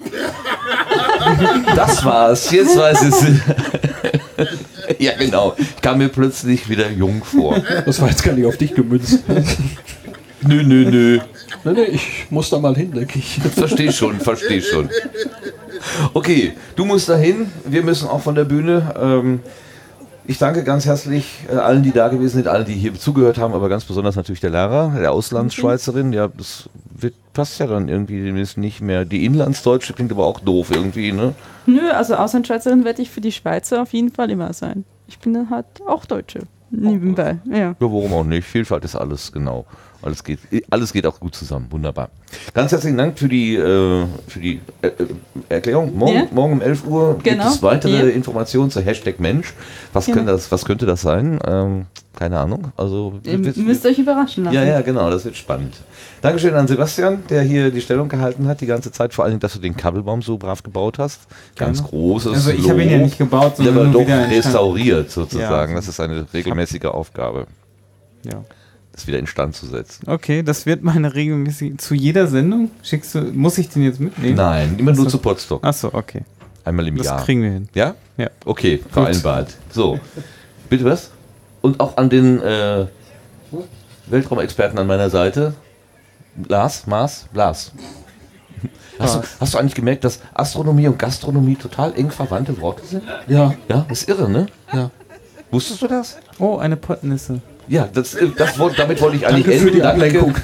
Das war's, jetzt weiß ich es. Ja, genau. Ich kam mir plötzlich wieder jung vor. Das war jetzt gar nicht auf dich gemünzt. Nö, nö, nö. Nee, nee, ich muss da mal hin, denke ich. Versteh schon, versteh schon. Okay, du musst da hin. Wir müssen auch von der Bühne. Ähm, ich danke ganz herzlich äh, allen, die da gewesen sind, allen, die hier zugehört haben, aber ganz besonders natürlich der Lara, der Auslandsschweizerin. Ja, das wird, passt ja dann irgendwie nicht mehr. Die Inlandsdeutsche klingt aber auch doof irgendwie, ne? Nö, also Auslandsschweizerin werde ich für die Schweizer auf jeden Fall immer sein. Ich bin dann halt auch Deutsche. Nebenbei, ja. Ja, warum auch nicht? Vielfalt ist alles, genau. Alles geht, alles geht auch gut zusammen. Wunderbar. Ganz herzlichen Dank für die, äh, für die äh, Erklärung. Morgen, ja. morgen um elf Uhr genau. gibt es weitere ja. Informationen zu Hashtag Mensch. Was, genau. könnte das, was könnte das sein? Ähm, keine Ahnung. Also, Ihr müsst euch überraschen lassen. Ja, ja, genau. Das wird spannend. Dankeschön an Sebastian, der hier die Stellung gehalten hat die ganze Zeit. Vor allem, dass du den Kabelbaum so brav gebaut hast. Ganz genau. großes Also ich habe ihn ja nicht gebaut, sondern aber nur doch wieder restauriert sozusagen. Ja. Das ist eine regelmäßige Aufgabe. Ja. Das wieder instand zu setzen. Okay, das wird meine regelmäßig zu jeder Sendung. Schickst du, muss ich den jetzt mitnehmen? Nein, immer nur zu Potsdok. Achso, okay. Einmal im das Jahr. Das kriegen wir hin. Ja? Ja. Okay, vereinbart. So, bitte was? Und auch an den äh, Weltraumexperten an meiner Seite. Lars, Mars, Lars. Hast, du, hast du eigentlich gemerkt, dass Astronomie und Gastronomie total eng verwandte Worte sind? Ja. Ja, das ist irre, ne? Ja. Wusstest du das? Oh, eine Pottnisse. Ja, das, das, damit wollte ich eigentlich Danke enden. für die Ablenkung.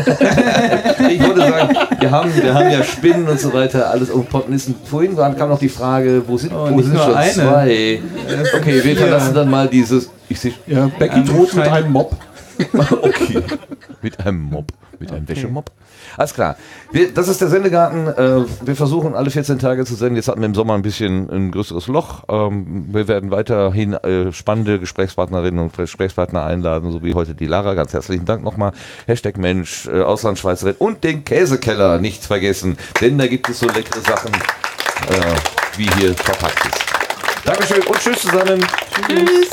Ich wollte sagen, wir haben, wir haben ja Spinnen und so weiter, alles und Pottnissen. Vorhin kam noch die Frage, wo sind, oh, wo sind schon eine. zwei? Okay, wir verlassen dann mal dieses... Ich seh, ja, Becky ähm, droht mit einem Mob. Okay, mit einem Mob, mit einem okay. Wäschemob. Alles klar. Wir, das ist der Sendegarten. Äh, wir versuchen alle vierzehn Tage zu senden. Jetzt hatten wir im Sommer ein bisschen ein größeres Loch. Ähm, wir werden weiterhin äh, spannende Gesprächspartnerinnen und Gesprächspartner einladen, so wie heute die Lara. Ganz herzlichen Dank nochmal. Hashtag Mensch, äh, Auslandsschweizerin und den Käsekeller nicht vergessen, denn da gibt es so leckere Sachen, äh, wie hier verpackt ist. Dankeschön und tschüss zusammen. Tschüss.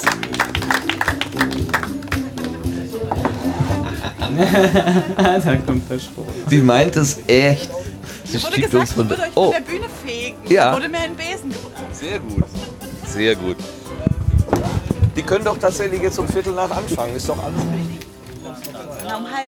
Da kommt der Spruch. Sie meint es echt. Sie Ich wurde schiebt gesagt, uns von ich würde euch oh. von der Bühne fegen. Ja. Wurde mir ein Besen gebracht. Sehr gut. Sehr gut. Die können doch tatsächlich jetzt um Viertel nach anfangen. Ist doch alles richtig. Na, um halb